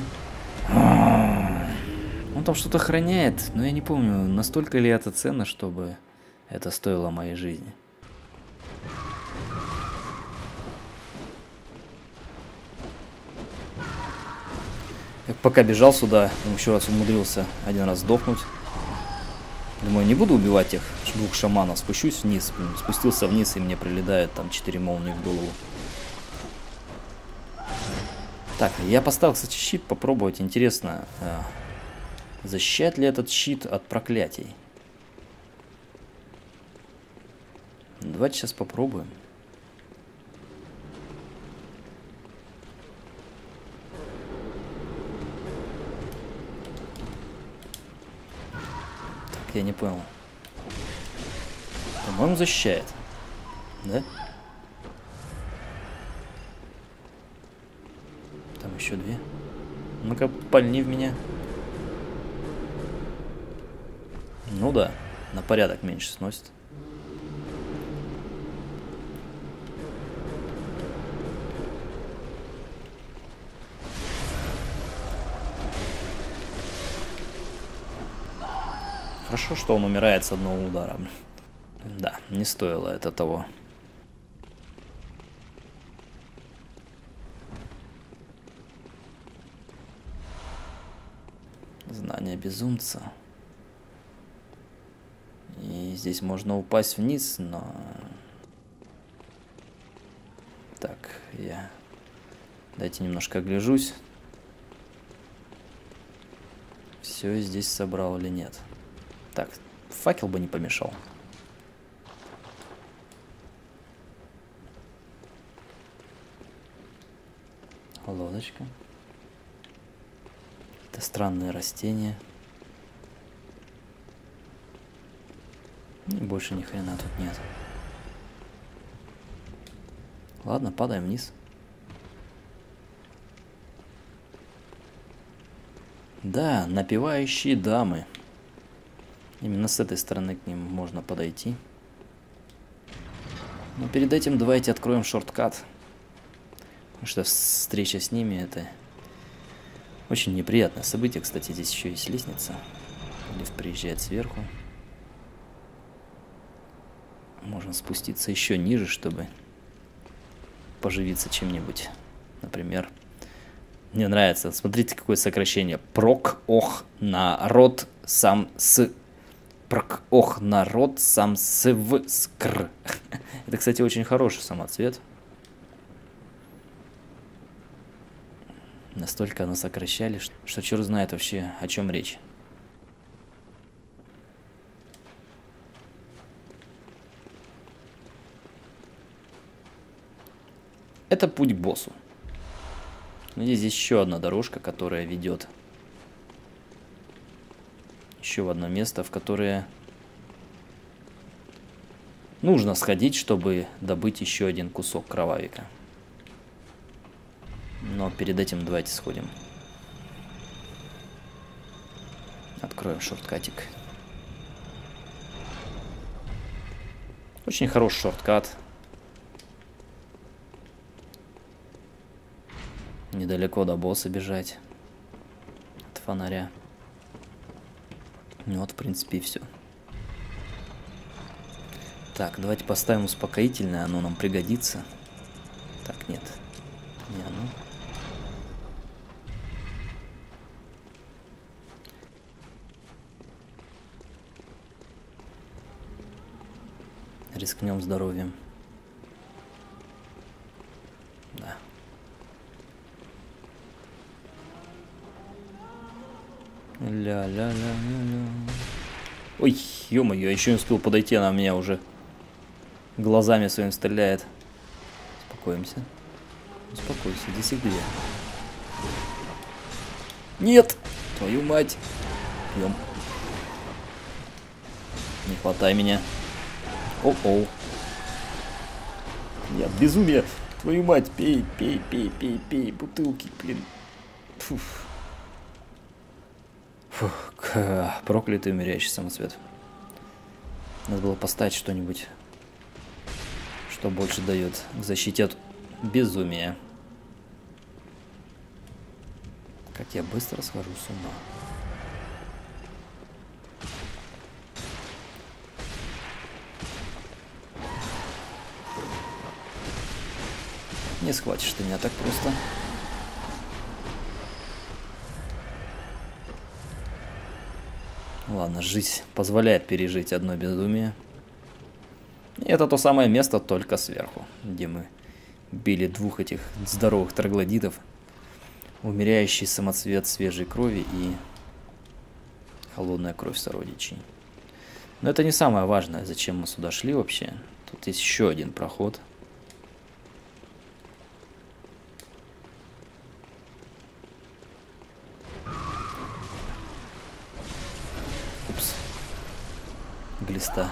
Он там что-то охраняет, но я не помню, настолько ли это ценно, чтобы это стоило моей жизни. Я пока бежал сюда, еще раз умудрился один раз сдохнуть. Думаю, не буду убивать тех 2 шаманов, спущусь вниз. Спустился вниз, и мне прилетает там 4 молнии в голову. Так, я поставил, кстати, щит, попробовать. Интересно, защищает ли этот щит от проклятий? Давайте сейчас попробуем. Так, я не понял. По-моему, защищает. Да? Там еще 2. Ну-ка, пальни в меня. Ну да, на порядок меньше сносит. Хорошо, что он умирает с одного удара. Да, не стоило это того. Знание безумца. И здесь можно упасть вниз, но... Так, я... Дайте немножко огляжусь. Все здесь собрал или нет. Так, факел бы не помешал. Лодочка. Это странные растения. И больше ни хрена тут нет. Ладно, падаем вниз. Да, напевающие дамы. Именно с этой стороны к ним можно подойти. Но перед этим давайте откроем шорткат. Потому что встреча с ними — это очень неприятное событие. Кстати, здесь еще есть лестница. Лифт приезжает сверху. Можно спуститься еще ниже, чтобы поживиться чем-нибудь. Например, мне нравится, смотрите, какое сокращение. Прок, ох, народ, сам с. Прок, ох, народ, сам с, в, скр. Это, кстати, очень хороший самоцвет. Настолько оно сокращали, что черт знает вообще, о чем речь. Это путь к боссу. Здесь еще одна дорожка, которая ведет еще в одно место, в которое нужно сходить, чтобы добыть еще один кусок кровавика. Но перед этим давайте сходим. Откроем шорткатик. Очень хороший шорткат. Недалеко до босса бежать. От фонаря. Ну вот, в принципе, и все. Так, давайте поставим успокоительное, оно нам пригодится. Так, нет. Не оно. Рискнем здоровьем. Да. Ля-ля-ля-ля-ля. Ой, ё-моё, я еще не успел подойти, она меня уже глазами своим стреляет. Успокоимся. Успокойся, иди сюда. Нет! Твою мать! Пьем. Не хватай меня. О-оу. Нет, безумие! Твою мать, пей, пей, пей, пей, пей. Бутылки, блин. Фуф. Фух, проклятый умеряющий самоцвет. Надо было поставить что-нибудь, что больше дает к защите от безумия. Как я быстро схожу с ума. Не схватишь ты меня так просто. Ладно, жизнь позволяет пережить одно безумие. И это то самое место, только сверху, где мы били двух этих здоровых троглодитов. Умеряющий самоцвет свежей крови и холодная кровь сородичей. Но это не самое важное, зачем мы сюда шли вообще. Тут есть еще один проход. Упс. Глиста.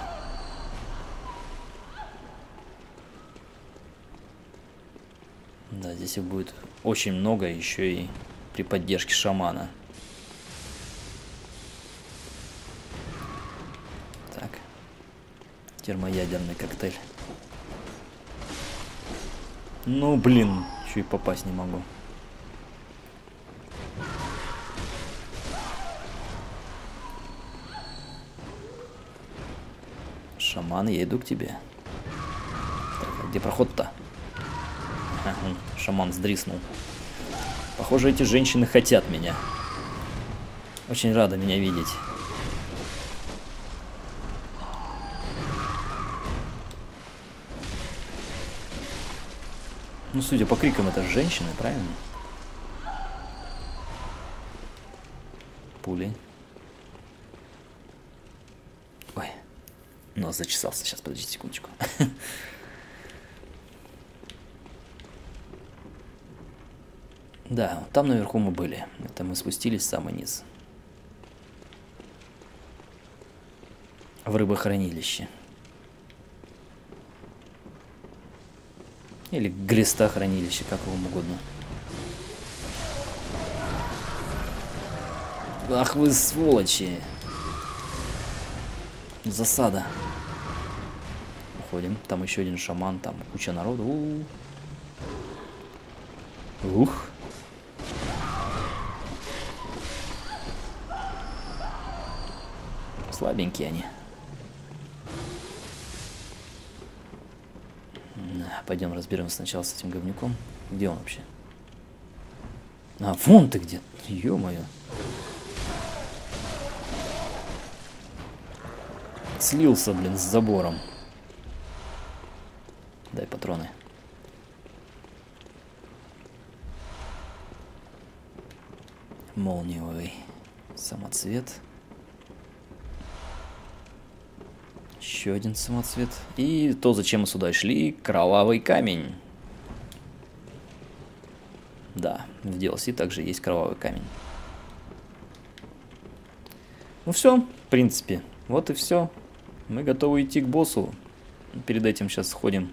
Да, здесь их будет очень много, еще и при поддержке шамана. Так. Термоядерный коктейль. Ну, блин, еще и попасть не могу. Шаман, я иду к тебе. Так, а где проход-то? Шаман сдриснул. Похоже, эти женщины хотят меня. Очень рада меня видеть. Ну, судя по крикам, это женщины, правильно? Пули. Ой. Нос зачесался. Сейчас, подождите секундочку. Да, там наверху мы были. Это мы спустились в самый низ. В рыбохранилище. Или глистохранилище, как вам угодно. Ах вы сволочи! Засада. Уходим. Там еще один шаман, там куча народу. Ух. Слабенькие они. Пойдем разберемся сначала с этим говнюком. Где он вообще? А, вон ты где. Ё-моё. Слился, блин, с забором. Дай патроны. Молниевый самоцвет. Еще один самоцвет. И то, зачем мы сюда шли, кровавый камень. Да, в DLC также есть кровавый камень. Ну все, в принципе, вот и все. Мы готовы идти к боссу. Перед этим сейчас сходим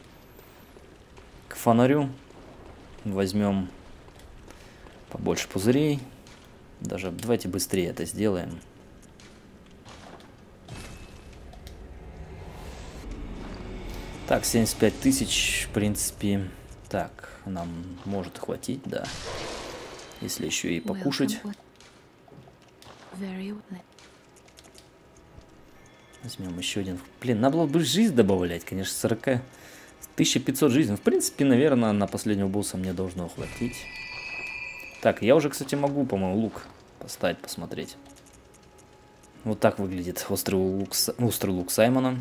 к фонарю. Возьмем побольше пузырей. Даже давайте быстрее это сделаем. Так, 75 тысяч, в принципе. Так, нам может хватить, да. Если еще и покушать. Возьмем еще один. Блин, надо было бы жизнь добавлять, конечно, 1500 жизней. В принципе, наверное, на последнего босса мне должно хватить. Так, я уже, кстати, могу, по-моему, лук поставить, посмотреть. Вот так выглядит острый лук Саймона.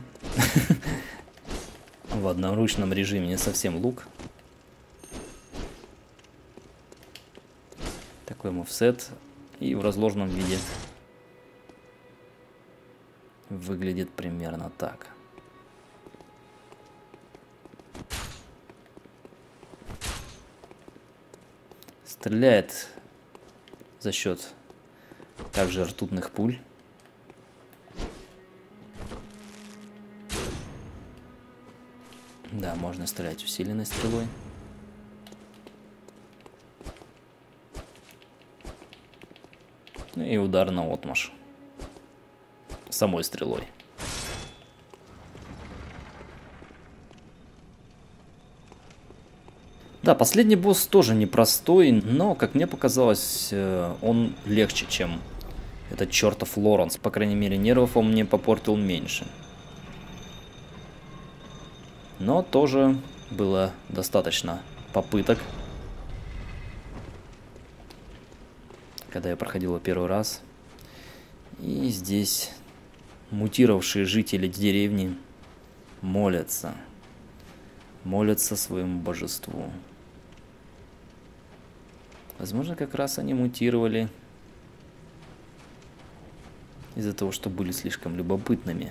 В одноручном режиме, не совсем лук. Такой мувсет. И в разложенном виде выглядит примерно так. Стреляет за счет также ртутных пуль. Да, можно стрелять усиленной стрелой. И удар на отмашь. Самой стрелой. Да, последний босс тоже непростой, но, как мне показалось, он легче, чем этот чертов Лоренс. По крайней мере, нервов он мне попортил меньше. Но тоже было достаточно попыток. Когда я проходил его первый раз. И здесь мутировавшие жители деревни молятся. Молятся своему божеству. Возможно, как раз они мутировали из-за того, что были слишком любопытными.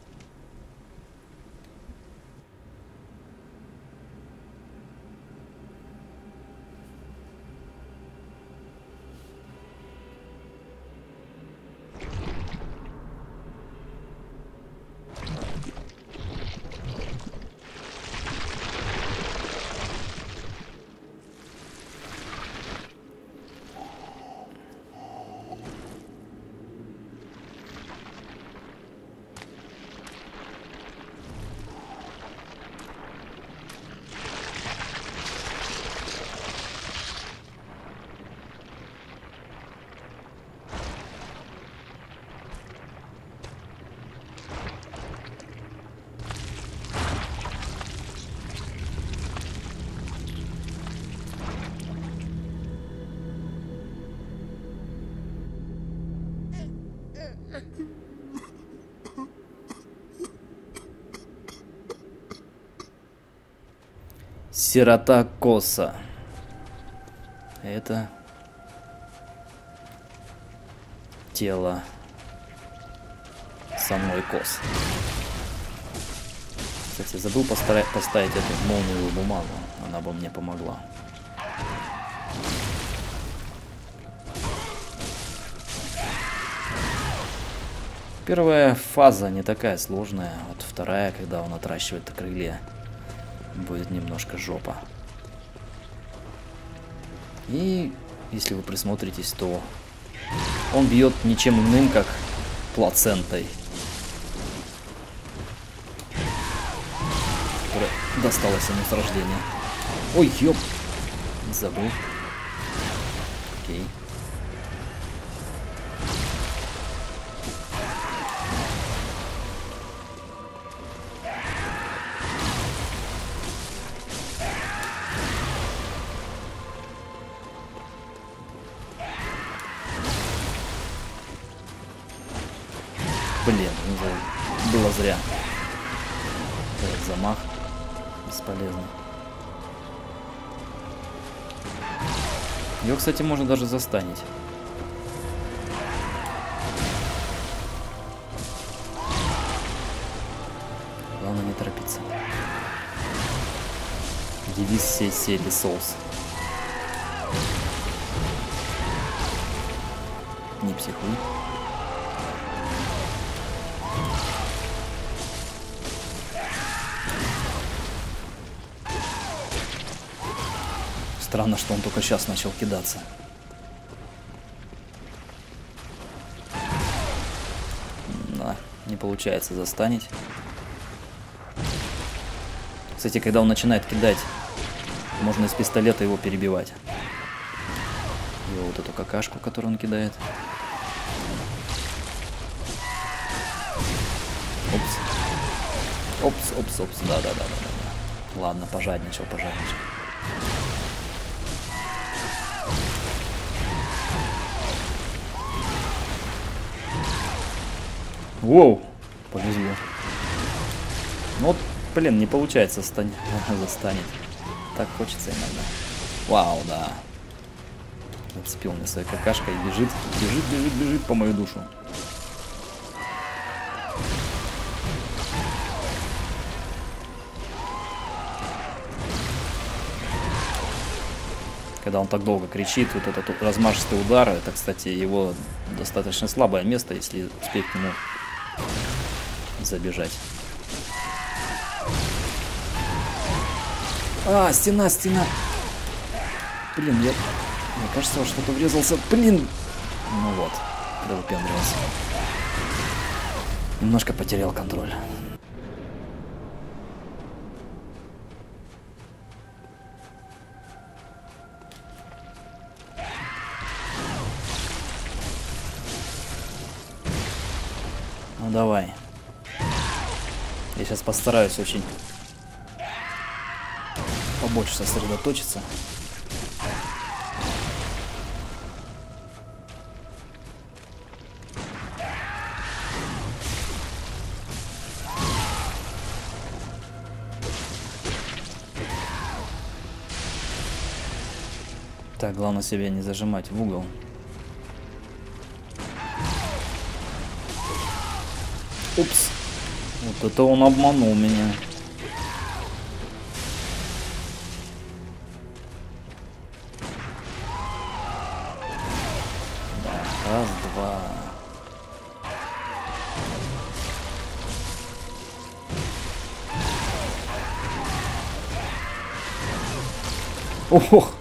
Сирота Коса. Это тело самой Кос. Кстати, забыл поставить эту молниевую бумагу. Она бы мне помогла. Первая фаза не такая сложная. Вот вторая, когда он отращивает крылья, будет немножко жопа. И если вы присмотритесь, то он бьет ничем иным, как плацентой, которая досталась ему с рождения. Ой, ёп! Забыл. Окей. Блин, было зря. Этот замах бесполезный. Ее, кстати, можно даже застанить. Главное не торопиться. Девиз всей серии Souls. Не психуй. Странно, что он только сейчас начал кидаться. Да, не получается застанить. Кстати, когда он начинает кидать, можно из пистолета его перебивать. Его вот эту какашку, которую он кидает. Опс. Опс. Да. Ладно, пожадничал. Воу, повезло. Ну вот, блин, не получается застанет. Так хочется иногда. Вау, да. Зацепил мне своей какашкой и бежит по мою душу. Когда он так долго кричит, вот этот размашистый удар, это, кстати, его достаточно слабое место, если успеть к нему забежать. А, стена. Блин, мне кажется, во что-то врезался. Блин. Ну вот, выпендривался. Немножко потерял контроль. Ну давай. Я сейчас постараюсь очень побольше сосредоточиться. Так, главное себя не зажимать в угол. Упс. Вот это он обманул меня. Да, раз, два. Ох.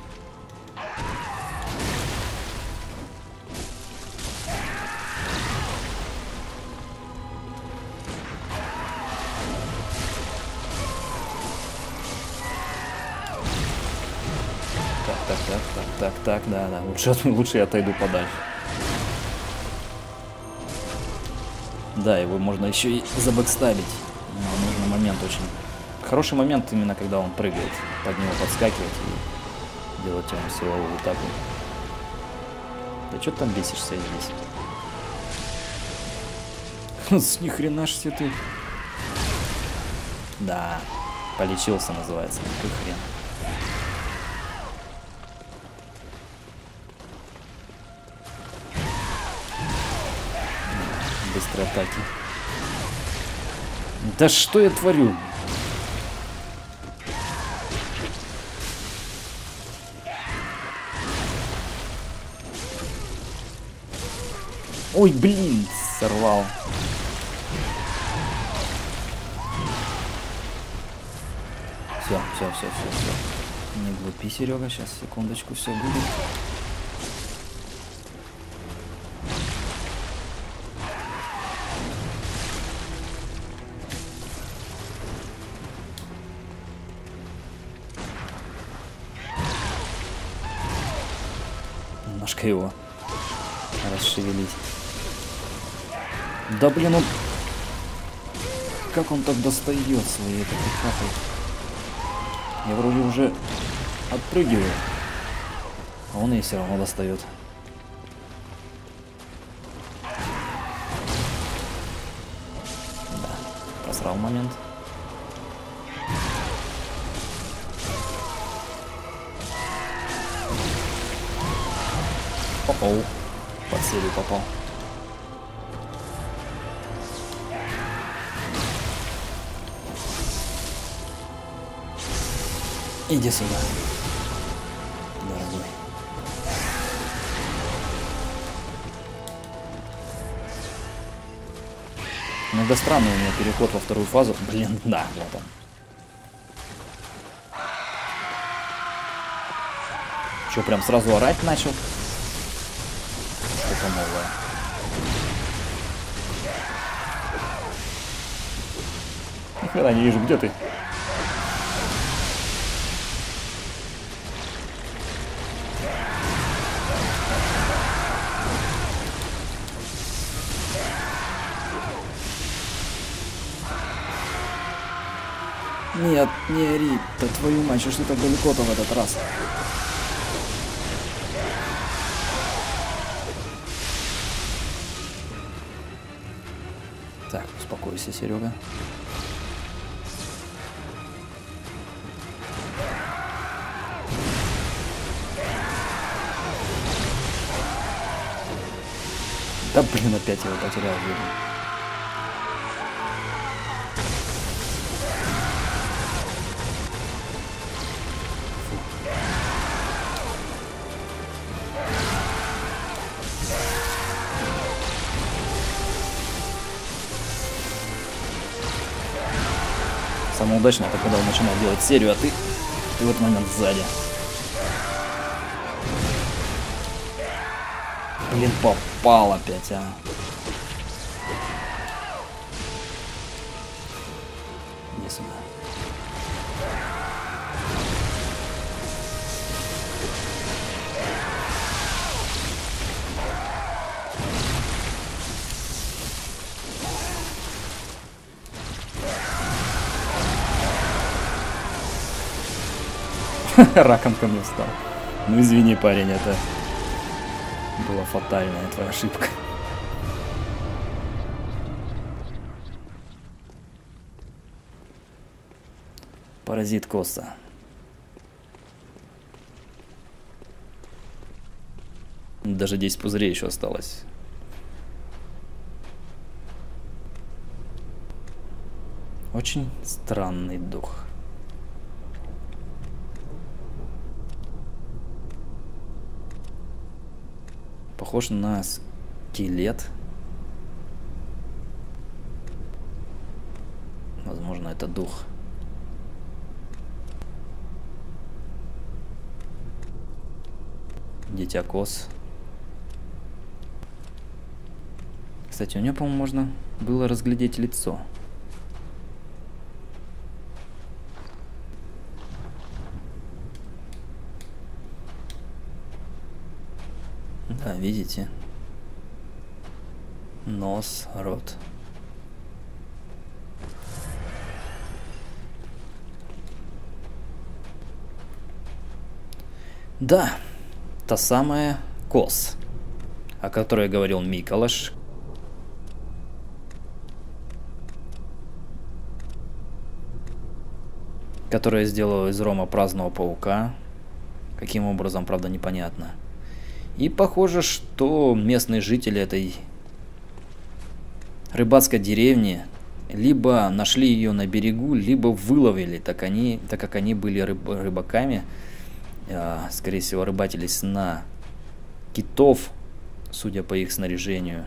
Так, да. Лучше я отойду подальше. Да, его можно еще и забэкстабить. Нужный момент очень. Хороший момент именно когда он прыгает. Под него подскакивать и делать ему силовую атаку. Да что ты там бесишься здесь? С ни хрена ж себе ты. Да, полечился называется. Какой хрен. Быстрые атаки. Да что я творю? Ой, блин, сорвал. Все. Не глупи, Серега, сейчас, секундочку, все будет. Немножко его расшевелить. Да блин, он... Как он так достает своей этой капой? Я вроде уже отпрыгиваю, а он и все равно достает. просрал момент. Оу, под серию попал. Иди сюда, дорогой. Иногда странный у меня переход во вторую фазу. Блин, да, вот он. Че, прям сразу орать начал? Что-то новое. Нихера не вижу, где ты? Нет, не ори, да твою мать, что ж ты так далеко-то в этот раз? Так, успокойся, Серега. Да блин, опять его потерял, блин. Самое удачное это когда он начинает делать серию, а ты в этот момент сзади. Блин, попал опять, а. Иди сюда. Раком ко мне встал. Ну извини, парень, это была фатальная твоя ошибка. Паразит Коса. Даже 10 пузырей еще осталось. Очень странный дух. Похож на скелет. Возможно, это дух. Дитя Кос. Кстати, у нее, по-моему, можно было разглядеть лицо. Да, видите? Нос, рот. Да, та самая Кос, о которой говорил Миколаш. Которая сделала из Рома праздного паука. Каким образом, правда, непонятно. И похоже, что местные жители этой рыбацкой деревни либо нашли ее на берегу, либо выловили, так как они были рыбаками, скорее всего, рыбачились на китов, судя по их снаряжению.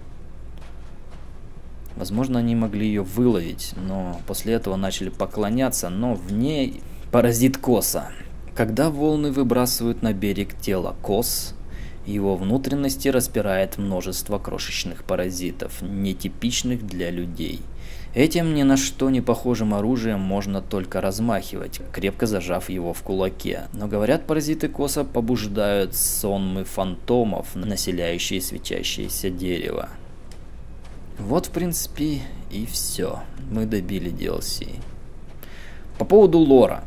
Возможно, они могли ее выловить, но после этого начали поклоняться, но в ней паразит Коса. Когда волны выбрасывают на берег тело Кос, его внутренности распирает множество крошечных паразитов, нетипичных для людей. Этим ни на что не похожим оружием можно только размахивать, крепко зажав его в кулаке. Но говорят, паразиты Коса побуждают сонмы фантомов, населяющие светящееся дерево. Вот, в принципе, и все. Мы добили DLC. По поводу лора.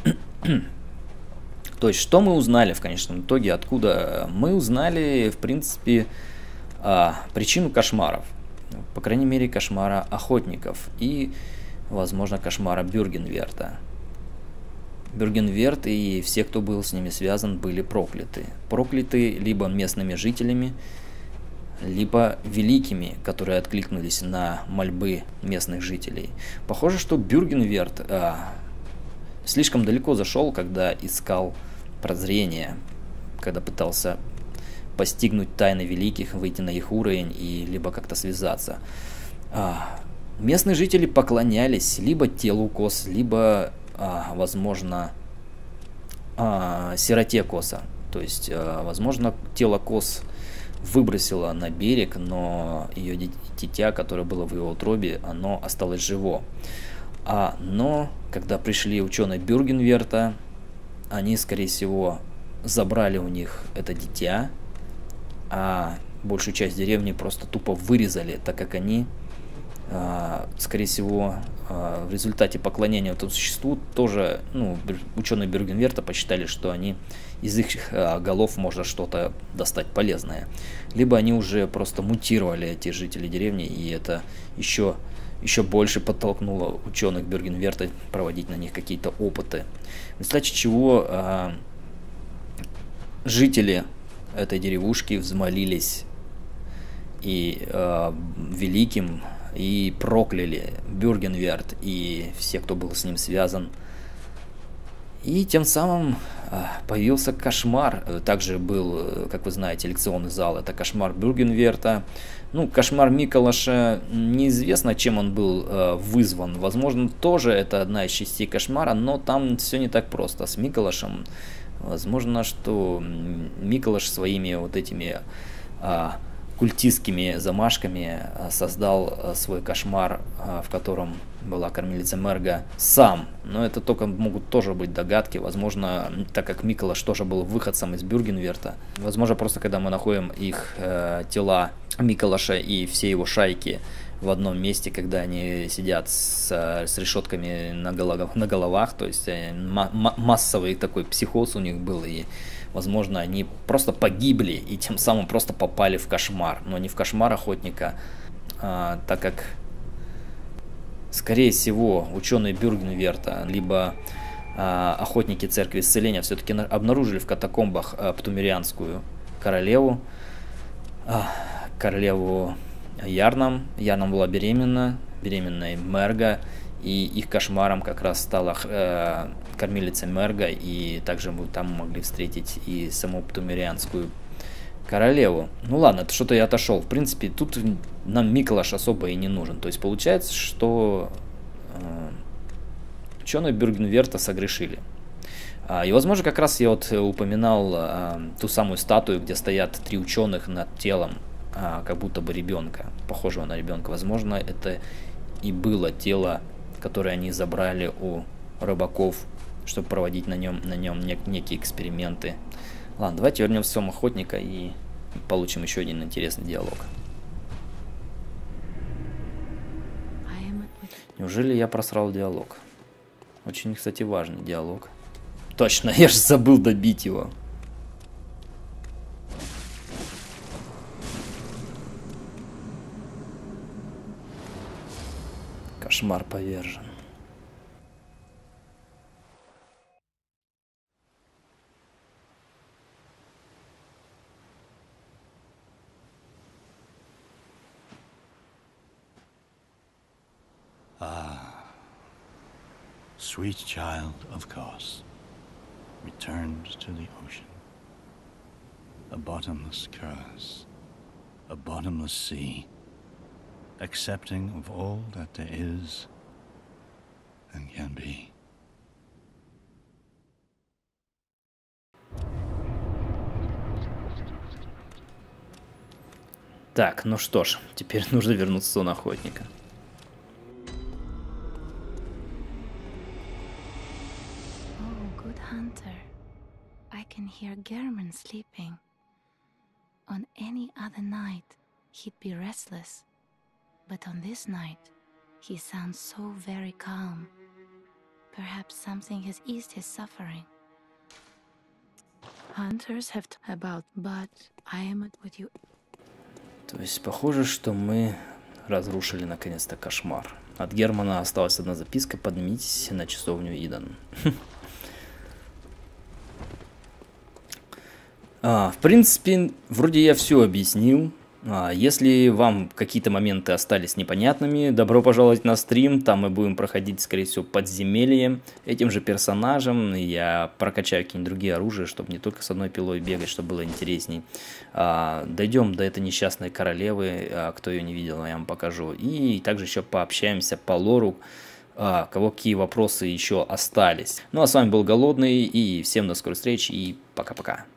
То есть, что мы узнали в конечном итоге, откуда? Мы узнали, в принципе, причину кошмаров. по крайней мере, кошмара охотников и, возможно, кошмара Бюргенверта. Бюргенверт и все, кто был с ними связан, были прокляты. Прокляты либо местными жителями, либо великими, которые откликнулись на мольбы местных жителей. Похоже, что Бюргенверт слишком далеко зашел, когда искал прозрение, когда пытался постигнуть тайны великих, выйти на их уровень и либо как-то связаться. Местные жители поклонялись либо телу Кос, либо, возможно, сироте Коса. То есть, возможно, тело Кос выбросило на берег, но ее дитя, которое было в его утробе, оно осталось живо. Но когда пришли ученые Бюргенверта, они, скорее всего, забрали у них это дитя, а большую часть деревни просто тупо вырезали, так как они, скорее всего, в результате поклонения этому существу тоже, ученые Бюргенверта посчитали, что они из их голов можно что-то достать полезное. Либо они уже просто мутировали, эти жители деревни, и это еще больше подтолкнуло ученых Бюргенверта проводить на них какие-то опыты. В результате чего жители этой деревушки взмолились и великим, и прокляли Бюргенверт и все, кто был с ним связан. И тем самым появился кошмар. Также был, как вы знаете, лекционный зал. Это кошмар Бюргенверта. Кошмар Миколаша, неизвестно, чем он был вызван. Возможно, тоже это одна из частей кошмара, но там все не так просто. С Миколашем, возможно, что Миколаш своими вот этими культистскими замашками создал свой кошмар, в котором была кормилица Мерга сам. Но это только могут тоже быть догадки. Возможно, так как Миколаш тоже был выходцем из Бюргенверта. Возможно, просто когда мы находим их тела Миколаша и все его шайки в одном месте, когда они сидят с решетками на головах, то есть массовый такой психоз у них был, и возможно, они просто погибли и тем самым просто попали в кошмар. Но не в кошмар охотника, так как, скорее всего, ученые Бюргенверта, либо охотники Церкви Исцеления все-таки обнаружили в катакомбах Птумерианскую королеву, Ярнам. Ярнам была беременной Мерга, и их кошмаром как раз стала кормилица Мерга, и также мы там могли встретить и саму Птумерианскую королеву. Ладно, это что-то я отошел. В принципе, тут нам Миколаш особо и не нужен. То есть получается, что ученые Бюргенверта согрешили. И, возможно, как раз я упоминал ту самую статую, где стоят 3 ученых над телом, как будто бы ребенка, похожего на ребенка. Возможно, это и было тело, которое они забрали у рыбаков, чтобы проводить на нем некие эксперименты. Ладно, давайте вернемся в Сом Охотника и получим еще один интересный диалог. Неужели я просрал диалог? Очень, кстати, важный диалог. Точно, я же забыл добить его. Кошмар повержен. Sweet child of Kos, returned to the ocean. A bottomless curse, a bottomless sea, accepting of all that there is and can be. Так, ну что ж, теперь нужно вернуться в Сон Охотника. Can hear Gehrman sleeping. On any other night, he'd be restless. But on this night, he sounds so very calm. Perhaps something has eased his suffering. Hunters have about, but I am with you. То есть похоже, что мы разрушили наконец-то кошмар. От Германа осталась одна записка: поднимитесь на часовню Идан. В принципе, вроде я все объяснил. Если вам какие-то моменты остались непонятными, добро пожаловать на стрим. Там мы будем проходить, скорее всего, подземелье этим же персонажем. Я прокачаю какие-нибудь другие оружия, чтобы не только с одной пилой бегать, чтобы было интересней. Дойдем до этой несчастной королевы. Кто ее не видел, я вам покажу. И также еще пообщаемся по лору, кого какие вопросы еще остались. Ну а с вами был Голодный, и всем до скорой встречи, и пока-пока.